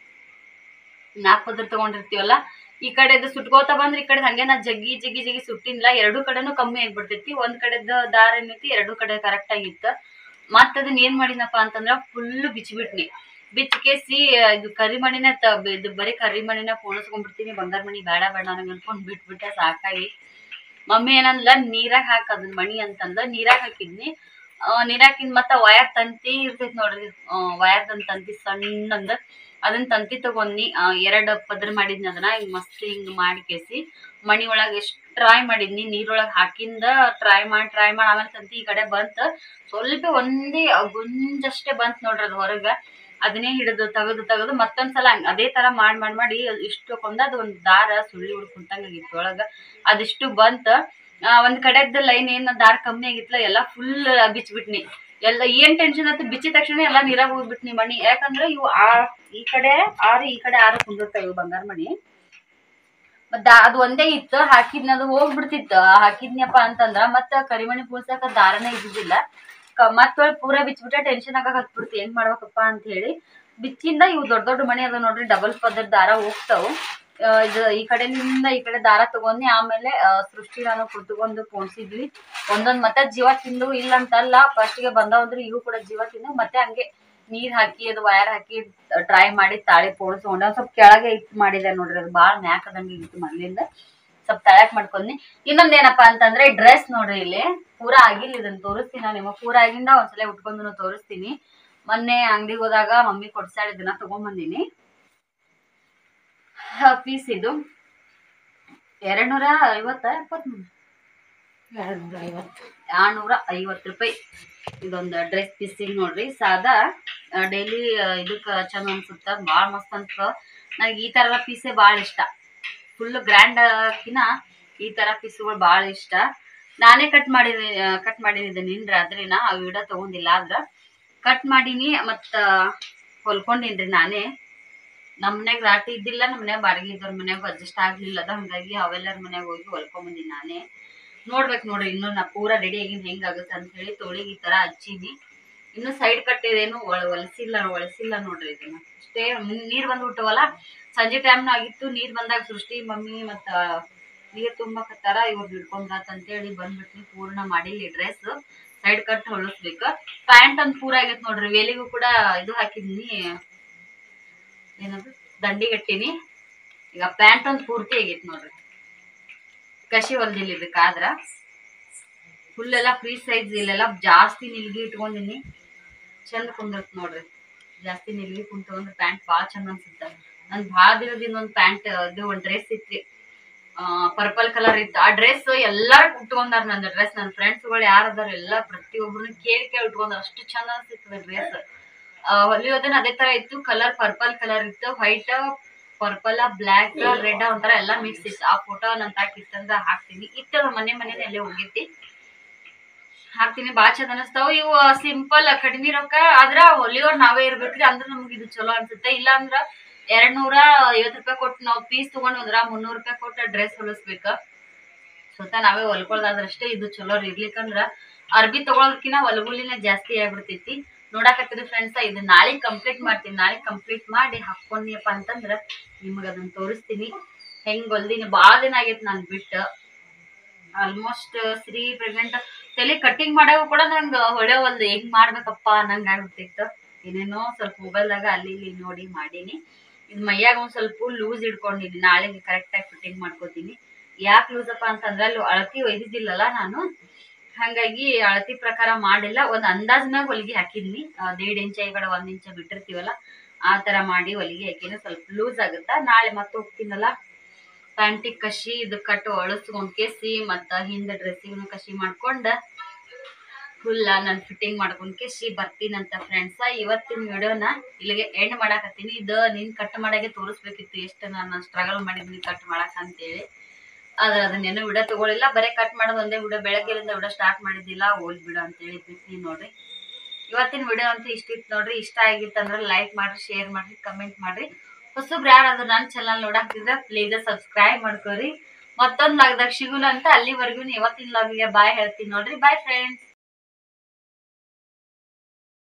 4 ಪದರ್ ತಗೊಂಡಿರ್ತೀವಲ್ಲ, ಈ ಕಡೆದು ಸುಟ್ಕೋತಾ ಬಂದ್ರೆ ಈ ಕಡೆ ಹಂಗೆ ನಾ ಜಗ್ಗಿ ಸುಟ್ಟಿಲ್ಲ. 2 ಕಡೆನೂ ಕಮ್ಮಿ ಆಗ್ಬಿಡ್ತೈತಿ. ಒಂದ್ ಕಡೆದ ದಾರ ಏನೈತಿ 2 ಕಡೆ ಕರೆಕ್ಟ್ ಆಗಿತ್ತ. ಮತ್ತ ಅದನ್ನ ಏನ್ ಮಾಡಿನಪ್ಪ ಅಂತಂದ್ರ ಫುಲ್ ಬಿಚ್ಚಿಬಿಟ್ನಿ. ಬಿಚ್ಚಿಕೇಸಿ ಇದು ಕರಿಮಣಿನ ಇದು ಬರೀ ಕರಿಮಣಿನ ಪೋಣಿಸ್ಕೊಂಡ್ಬಿಡ್ತೀನಿ. ಬಂಗಾರ ಮಣಿ ಬೇಡ ನಂಗೆ ಅನ್ಕೊಂಡ್ ಬಿಟ್ಬಿಟ್ಟೆ ಸಾಕಾಗಿ. ಮಮ್ಮಿ ಏನಂದ್ಲ, ನೀರಾಗ ಹಾಕ ಅದನ್ನ ಮಣಿ ಅಂತಂದ. ನೀರಾಗ ಹಾಕಿದ್ನಿ. ನೀರಾಕಿದ್ ಮತ್ತ ವಯರ್ ತಂತಿ ಇರ್ತೈತಿ ನೋಡ್ರಿ, ವಯರ್ದಂತ ತಂತಿ ಸಣ್ಣಂದ ಅದನ್ನ ತಂತಿ ತಗೊಂಡ್ನಿ. 2 ಪದರ್ ಮಾಡಿದ್ನಿ. ಅದನ್ನ ಹಿಂಗ್ ಮಸ್ತ್ ಹಿಂಗ್ ಮಾಡಿ ಕೇಸಿ ಮಣಿ ಒಳಗೆ ಎಷ್ಟು ಟ್ರೈ ಮಾಡಿದ್ನಿ. ನೀರೊಳಗೆ ಹಾಕಿಂದ ಟ್ರೈ ಮಾಡಿ ಆಮೇಲೆ ತಂತಿ ಈ ಕಡೆ ಬಂತ. ಸ್ವಲ್ಪ ಒಂದೇ ಗುಂಜಷ್ಟೇ ಬಂತ ನೋಡ್ರಿ ಅದು ಹೊರಗ. ಅದನ್ನೇ ಹಿಡಿದು ತೆಗೆದು ಮತ್ತೊಂದ್ಸಲ ಅದೇ ತರ ಮಾಡಿ ಇಷ್ಟು ಕೊಂದ ಅದು ಒಂದ್ ದಾರ ಸುಳ್ಳಿ ಹುಡ್ಕುಂಟಂಗಾಗಿತ್ತು ಒಳಗ. ಅದಿಷ್ಟು ಬಂತ. ಒಂದ್ ಕಡೆದ ಲೈನ್ ಏನ್ ದಾರ ಕಮ್ಮಿ ಆಗಿತ್ಲ ಎಲ್ಲ ಫುಲ್ ಬಿಚ್ಬಿಟ್ನಿ. ಎಲ್ಲ ಏನ್ ಟೆನ್ಷನ್ ಆಯ್ತು, ಬಿಚ್ಚಿದ ತಕ್ಷಣ ಎಲ್ಲಾ ನೀರಾಗ ಹೋಗ್ಬಿಟ್ನಿ ಮಣಿ. ಯಾಕಂದ್ರೆ ಇವು ಈ ಕಡೆ 6 ಕುಂದಿರ್ತಾವ ಇವು ಬಂಗಾರ ಮಣಿ. ಮತ್ತ ಅದು ಒಂದೇ ಇತ್ತು. ಹಾಕಿದ್ನ ಅದು ಹೋಗ್ಬಿಡ್ತಿತ್ತು. ಹಾಕಿದ್ನಪ್ಪ ಅಂತಂದ್ರ ಮತ್ತ ಕರಿಮಣಿ ಪೂಳ್ಸಕ ದಾರನೇ ಇದ್ದಿದ್ದಿಲ್ಲ. ಮತ್ತೊಳ್ ಪೂರಾ ಬಿಚ್ಬಿಟ್ರೆ ಟೆನ್ಷನ್ ಆಗಾಕ ಹತ್ಬಿಡ್ತಿ ಹೆಂಗ್ ಮಾಡ್ಬೇಕಪ್ಪ ಅಂತ ಹೇಳಿ ಬಿಚ್ಚಿಂದ ಇವು ದೊಡ್ಡ ದೊಡ್ಡ ಮಣಿ ಅದ ನೋಡ್ರಿ ಡಬಲ್ ಪದರ್ ದಾರ ಹೋಗ್ತಾವು ಇದು ಈ ಕಡೆಯಿಂದ ಈ ಕಡೆ ದಾರ ತಗೊಂಡಿ ಆಮೇಲೆ ಸೃಷ್ಟಿ ನಾನು ಕುತ್ಕೊಂಡು ಪೋಣಿಸಿದ್ವಿ ಒಂದೊಂದ್ ಮತ್ತೆ ಜೀವ ತಿಂದು ಇಲ್ಲ ಅಂತಲ್ಲ ಫಸ್ಟ್ಗೆ ಬಂದವಂದ್ರೆ ಇವು ಕೂಡ ಜೀವ ತಿಂದು ಮತ್ತೆ ಹಂಗೆ ನೀರ್ ಹಾಕಿ ಅದು ವೈರ್ ಹಾಕಿ ಟ್ರೈ ಮಾಡಿ ತಾಳಿ ಪೋಣಿಸ್ಕೊಂಡೆ ಒಂದ್ ಸ್ವಲ್ಪ ಕೆಳಗೆ ಇಟ್ಟು ಮಾಡಿದೆ ನೋಡ್ರಿ ಅದು ಬಾಳ್ ಮ್ಯಾಕದಂಗೆ ಇತ್ತು ಮೊದ್ಲಿಂದ ಸ್ವಲ್ಪ ತಳಕ್ ಮಾಡ್ಕೊಂಡಿ ಇನ್ನೊಂದೇನಪ್ಪಾ ಅಂತಂದ್ರೆ ಡ್ರೆಸ್ ನೋಡ್ರಿ ಇಲ್ಲಿ ಪೂರಾ ಆಗಿಲ್ಲ ಇದನ್ನ ತೋರಿಸ್ತೀನಿ ನಾನು ನಿಮಗೆ ಪೂರಾ ಆಗಿಂದ ಒಂದ್ಸಲ ಉಟ್ಕೊಂಡು ತೋರಿಸ್ತೀನಿ ಮೊನ್ನೆ ಅಂಗಡಿಗೆ ಹೋದಾಗ ಮಮ್ಮಿ ಕೊಡ್ಸಾಳ ಇದನ್ನ ತಗೊಂಡ್ಬಂದಿನಿ ಪೀಸ್ ಇದು 250 ರೂಪಾಯಿ ಇದೊಂದು ಡ್ರೆಸ್ ಪೀಸಿಗೆ ನೋಡ್ರಿ ಸಾದಾ ಡೈಲಿ ಇದಕ್ಕ ಚಂದ ಅನ್ಸುತ್ತ ಬಾಳ್ ಮಸ್ತ್ ಅಂತ ನನಗೆ ಈ ತರ ಪೀಸೇ ಬಾಳ ಇಷ್ಟ ಫುಲ್ ಗ್ರ್ಯಾಂಡ್ ಕಿನ ಈ ತರ ಪೀಸ್ಗಳು ಬಾಳ ಇಷ್ಟ ನಾನೇ ಕಟ್ ಮಾಡಿದ್ದೀನಿ ನಿನ್ ರಾತ್ರಿನ ಆ ವಿಡಿಯೋ ತಗೊಂಡಿಲ್ಲ ಆದ್ರ ಕಟ್ ಮಾಡೀನಿ ಮತ್ತ ಹೊಲ್ಕೊಂಡಿನ್ರಿ ನಾನೇ ನಮ್ಮ ಮನ್ಯಾಗ ರಾಟಿ ಇದ್ದಿಲ್ಲ ನಮ್ಮ ಮನ್ಯಾಗ ಬಾಡಿಗೆ ಇದ್ದವ್ರ ಮನ್ಯಾಗ ಅಡ್ಜಸ್ಟ್ ಆಗ್ಲಿಲ್ಲ ಅದ ಹಂಗಾಗಿ ಅವೆಲ್ಲರ ಮನ್ಯಾಗ ಹೋಗಿ ಹೊಲ್ಕೊಂಬಂದಿನಿ ನಾನೇ ನೋಡ್ಬೇಕು ನೋಡ್ರಿ ಇನ್ನು ನಾ ಪೂರಾ ರೆಡಿ ಆಗಿನ್ ಹೆಂಗಾಗುತ್ತೆ ಅಂತ ಹೇಳಿ ತೋಳಿಗೆ ಈ ತರ ಹಚ್ಚೀನಿ ಇನ್ನು ಸೈಡ್ ಕಟ್ಟಿದೇನು ಒಳಸಿಲ್ಲ ನೋಡ್ರಿ ಇದನ್ನ ಅಷ್ಟೇ ನೀರ್ ಬಂದ್ಬಿಟ್ಟವಲ್ಲ ಸಂಜೆ ಟೈಮ್ನ ಆಗಿತ್ತು ನೀರ್ ಬಂದಾಗ ಸೃಷ್ಟಿ ಮಮ್ಮಿ ಮತ್ತ ನೀರ್ ತುಂಬಕತ್ತಾರ ಇವ್ರು ಹಿಡ್ಕೊಂಡ್ರಾತ್ ಅಂತೇಳಿ ಬಂದ್ಬಿಟ್ನಿ ಪೂರ್ಣ ಮಾಡಿಲಿ ಡ್ರೆಸ್ ಸೈಡ್ ಕಟ್ ಹೊಳಸ್ಬೇಕ ಪ್ಯಾಂಟ್ ಒಂದ್ ಪೂರ ಆಗೈತ್ ನೋಡ್ರಿ ವೇಲಿಗೂ ಕೂಡ ಇದು ಹಾಕಿದೀನಿ ಏನದು ದಂಡಿ ಕಟ್ಟಿನಿ ಈಗ ಪ್ಯಾಂಟ್ ಒಂದ್ ಪೂರ್ತಿ ಆಗೈತ್ ನೋಡ್ರಿ ಕಸಿ ಹೊಲ್ದಿಲ್ಲ ಇದಕ್ಕಾದ್ರ ಫುಲ್ ಎಲ್ಲ ಫ್ರೀ ಸೈಜ್ ಇಲ್ಲೆಲ್ಲ ಜಾಸ್ತಿ ನಿಲ್ಗಿ ಇಟ್ಕೊಂಡಿನಿ ಚಂದ ಕುಂದಿರ್ತ್ ನೋಡ್ರಿ ಜಾಸ್ತಿ ನಿಲ್ಗಿ ಕುಂತ್ಕೊಂಡ್ರೆ ಪ್ಯಾಂಟ್ ಬಾಳ ಚಂದ ಅನ್ಸುತ್ತ ನನ್ ಬಾಳ ದಿನದಿಂದ ಒಂದ್ ಪ್ಯಾಂಟ್ ಇದು ಒಂದ್ ಡ್ರೆಸ್ ಇತ್ರಿ ಪರ್ಪಲ್ ಕಲರ್ ಇತ್ತು ಆ ಡ್ರೆಸ್ ಎಲ್ಲಾರು ಉಟ್ಕೊಂಡಾರ ನಂದು ಡ್ರೆಸ್ ನನ್ನ ಫ್ರೆಂಡ್ಸ್ ಗಳು ಯಾರದಾರ ಎಲ್ಲಾ ಪ್ರತಿಯೊಬ್ಬರನ್ನ ಕೇಳಿ ಉಟ್ಕೊಂಡಾರ ಅಷ್ಟು ಚಂದ ಅನ್ಸಿತ್ತು ಡ್ರೆಸ್ ಹೊಲಿಯೋದನ್ನ ಅದೇ ತರ ಇತ್ತು ಕಲರ್ ಪರ್ಪಲ್ ಕಲರ್ ಇತ್ತು ವೈಟ್ ಪರ್ಪಲ್ ಬ್ಲಾಕ್ ರೆಡ್ ಒಂಥರ ಎಲ್ಲಾ ಮಿಕ್ಸ್ ಇತ್ತು ಆ ಫೋಟೋ ನನ್ ತಾಕಿತ್ತಂದ್ರ ಹಾಕ್ತೀನಿ ಇತ್ತ ಮನೆ ಎಲ್ಲೇ ಹೋಗಿತಿ ಹಾಕ್ತೀನಿ ಬಾಳ ಚಂದ ಅನಸ್ತಾವ ಇವು ಸಿಂಪಲ್ ಕಡಿಮೆ ರೊಕ್ಕ ಆದ್ರ ಹೊಲಿಯೋರ್ ನಾವೇ ಇರ್ಬೇಕ್ರಿ ಅಂದ್ರ ನಮ್ಗೆ ಇದು ಚಲೋ ಅನ್ಸುತ್ತೆ ಇಲ್ಲ ಅಂದ್ರ 250 ರೂಪಾಯಿ ಕೊಟ್ಟು ನಾವು ಪೀಸ್ ತಗೊಂಡ್ ಹೋದ್ರ 300 ರೂಪಾಯಿ ಕೊಟ್ಟು ಡ್ರೆಸ್ ಹೊಲಿಸ್ಬೇಕ ಸ್ವತಃ ನಾವೇ ಹೊಲ್ಕೊಳ್ಳೋದಾದ್ರಷ್ಟೇ ಇದು ಚಲೋ ಇರ್ಲಿಕ್ಕಂದ್ರ ಅರ್ಬಿ ತಗೊಳೋದಕ್ಕಿಂತ ಹೊಲಗುಲಿನ ಜಾಸ್ತಿ ಆಗ್ಬಿಡ್ತೈತಿ ನೋಡಾಕತ್ತಿದ್ರಿ ಫ್ರೆಂಡ್ಸ್ ಇದು ನಾಳೆ ಕಂಪ್ಲೀಟ್ ಮಾಡ್ತೀನಿ ನಾಳೆ ಕಂಪ್ಲೀಟ್ ಮಾಡಿ ಹಾಕೊಂಡಿಯಪ್ಪ ಅಂತಂದ್ರ ನಿಮಗ ಅದನ್ನ ತೋರಿಸ್ತೀನಿ ಹೆಂಗ್ ಹೊಲ್ದಿನಿ ಬಾಳ ದಿನ ಆಗೈತಿ ನಾನ್ ಬಿಟ್ಟ ಆಲ್ಮೋಸ್ಟ್ 3 ಪ್ರೆಗ್ನೆಂಟ್ ತಲೆ ಕಟ್ಟಿಂಗ್ ಮಾಡಾಗ ಕೂಡ ನಂಗೆ ಹೊಳೆವಲ್ದು ಹೆಂಗ್ ಮಾಡ್ಬೇಕಪ್ಪ ಅನ್ನಂಗ ಆಗ್ಬಿಟ್ಟಿತ್ತು ಏನೇನೋ ಸ್ವಲ್ಪ ಮೊಬೈಲ್ದಾಗ ಅಲ್ಲಿ ಇಲ್ಲಿ ನೋಡಿ ಮಾಡೀನಿ ಇದು ಮೈಯಾಗ ಒಂದ್ ಸ್ವಲ್ಪ ಲೂಸ್ ಇಟ್ಕೊಂಡಿನಿ ನಾಳೆಗೆ ಕರೆಕ್ಟ್ ಆಗಿ ಫಿಟ್ಟಿಂಗ್ ಮಾಡ್ಕೋತೀನಿ ಯಾಕೆ ಲೂಸ್ ಅಪ್ಪ ಅಂತಂದ್ರೆ ಅಲ್ಲಿ ಅಳತಿ ಒಯ್ದಿದ್ದಿಲ್ಲಲ್ಲ ನಾನು ಹಂಗಾಗಿ ಅಳತಿ ಪ್ರಕಾರ ಮಾಡಿಲ್ಲ ಒಂದ್ ಅಂದಾಜ್ನಾಗ ಹೊಲಿಗೆ ಹಾಕಿದ್ನಿ 1.5 ಇಂಚ ಈ ಕಡೆ 1 ಇಂಚ ಬಿಟ್ಟಿರ್ತೀವಲ್ಲ ಆ ತರ ಮಾಡಿ ಹೊಲಿಗೆ ಹಾಕಿನ ಸ್ವಲ್ಪ ಲೂಸ್ ಆಗುತ್ತಾ ನಾಳೆ ಮತ್ತೆ ಹೋಗ್ತೀನಲ್ಲ ಪ್ಯಾಂಟಿಗೆ ಕಸಿ ಇದು ಕಟ್ಟು ಒಳಸ್ಕೊಂಡ್ ಕೇಸಿ ಮತ್ತ ಹಿಂದ ಡ್ರೆಸ್ಸಿಗೂ ಕಸಿ ಮಾಡ್ಕೊಂಡ ಫುಲ್ ನಾನು ಫಿಟ್ಟಿಂಗ್ ಮಾಡ್ಕೊಂಡ್ ಕೇಸಿ ಬರ್ತೀನಂತ ಫ್ರೆಂಡ್ಸ್ ಇವತ್ತಿನ ವಿಡಿಯೋನ ಇಲ್ಲಿಗೆ ಎಂಡ್ ಮಾಡಾಕತ್ತೀನಿ ಇದು ನೀನ್ ಕಟ್ ಮಾಡಾಗೆ ತೋರಿಸ್ಬೇಕಿತ್ತು ಎಷ್ಟು ನಾನು ಸ್ಟ್ರಗಲ್ ಮಾಡಿದ್ನಿ ಕಟ್ ಮಾಡಾಕ ಅಂತೇಳಿ ಆದ್ರೆ ಅದನ್ನೇನು ವಿಡಿಯೋ ತಗೊಳಿಲ್ಲ ಬರೀ ಕಟ್ ಮಾಡೋದು ಒಂದೇ ವಿಡಿಯೋ ಬೆಳಗ್ಗೆಯಿಂದ ವಿಡಿಯೋ ಸ್ಟಾರ್ಟ್ ಮಾಡಿದ್ದಿಲ್ಲ ಓದ್ ಬಿಡು ಅಂತೇಳಿ ಬಿಟ್ನಿ ನೋಡ್ರಿ ಇವತ್ತಿನ ವಿಡಿಯೋ ಅಂತೂ ಇಷ್ಟಿತ್ತು ನೋಡ್ರಿ ಇಷ್ಟ ಆಗಿತ್ತಂದ್ರೆ ಲೈಕ್ ಮಾಡ್ರಿ ಶೇರ್ ಮಾಡ್ರಿ ಕಮೆಂಟ್ ಮಾಡ್ರಿ ಹೊಸಬ್ರು ಯಾರಾದ್ರೂ ನನ್ನ ಚಾನಲ್ ನೋಡಾಕ್ತಿದ್ರೆ ಪ್ಲೀಸ್ ಸಬ್ಸ್ಕ್ರೈಬ್ ಮಾಡ್ಕೋರಿ ಮತ್ತೊಂದು ಲಾಗ್ದಾಗ ಸಿಗುನ ಅಂತ ಅಲ್ಲಿವರೆಗೂ ಇವತ್ತಿನ ಲಾಗಿಗೆ ಬಾಯ್ ಹೇಳ್ತೀನಿ ನೋಡ್ರಿ ಬಾಯ್ ಫ್ರೆಂಡ್ಸ್.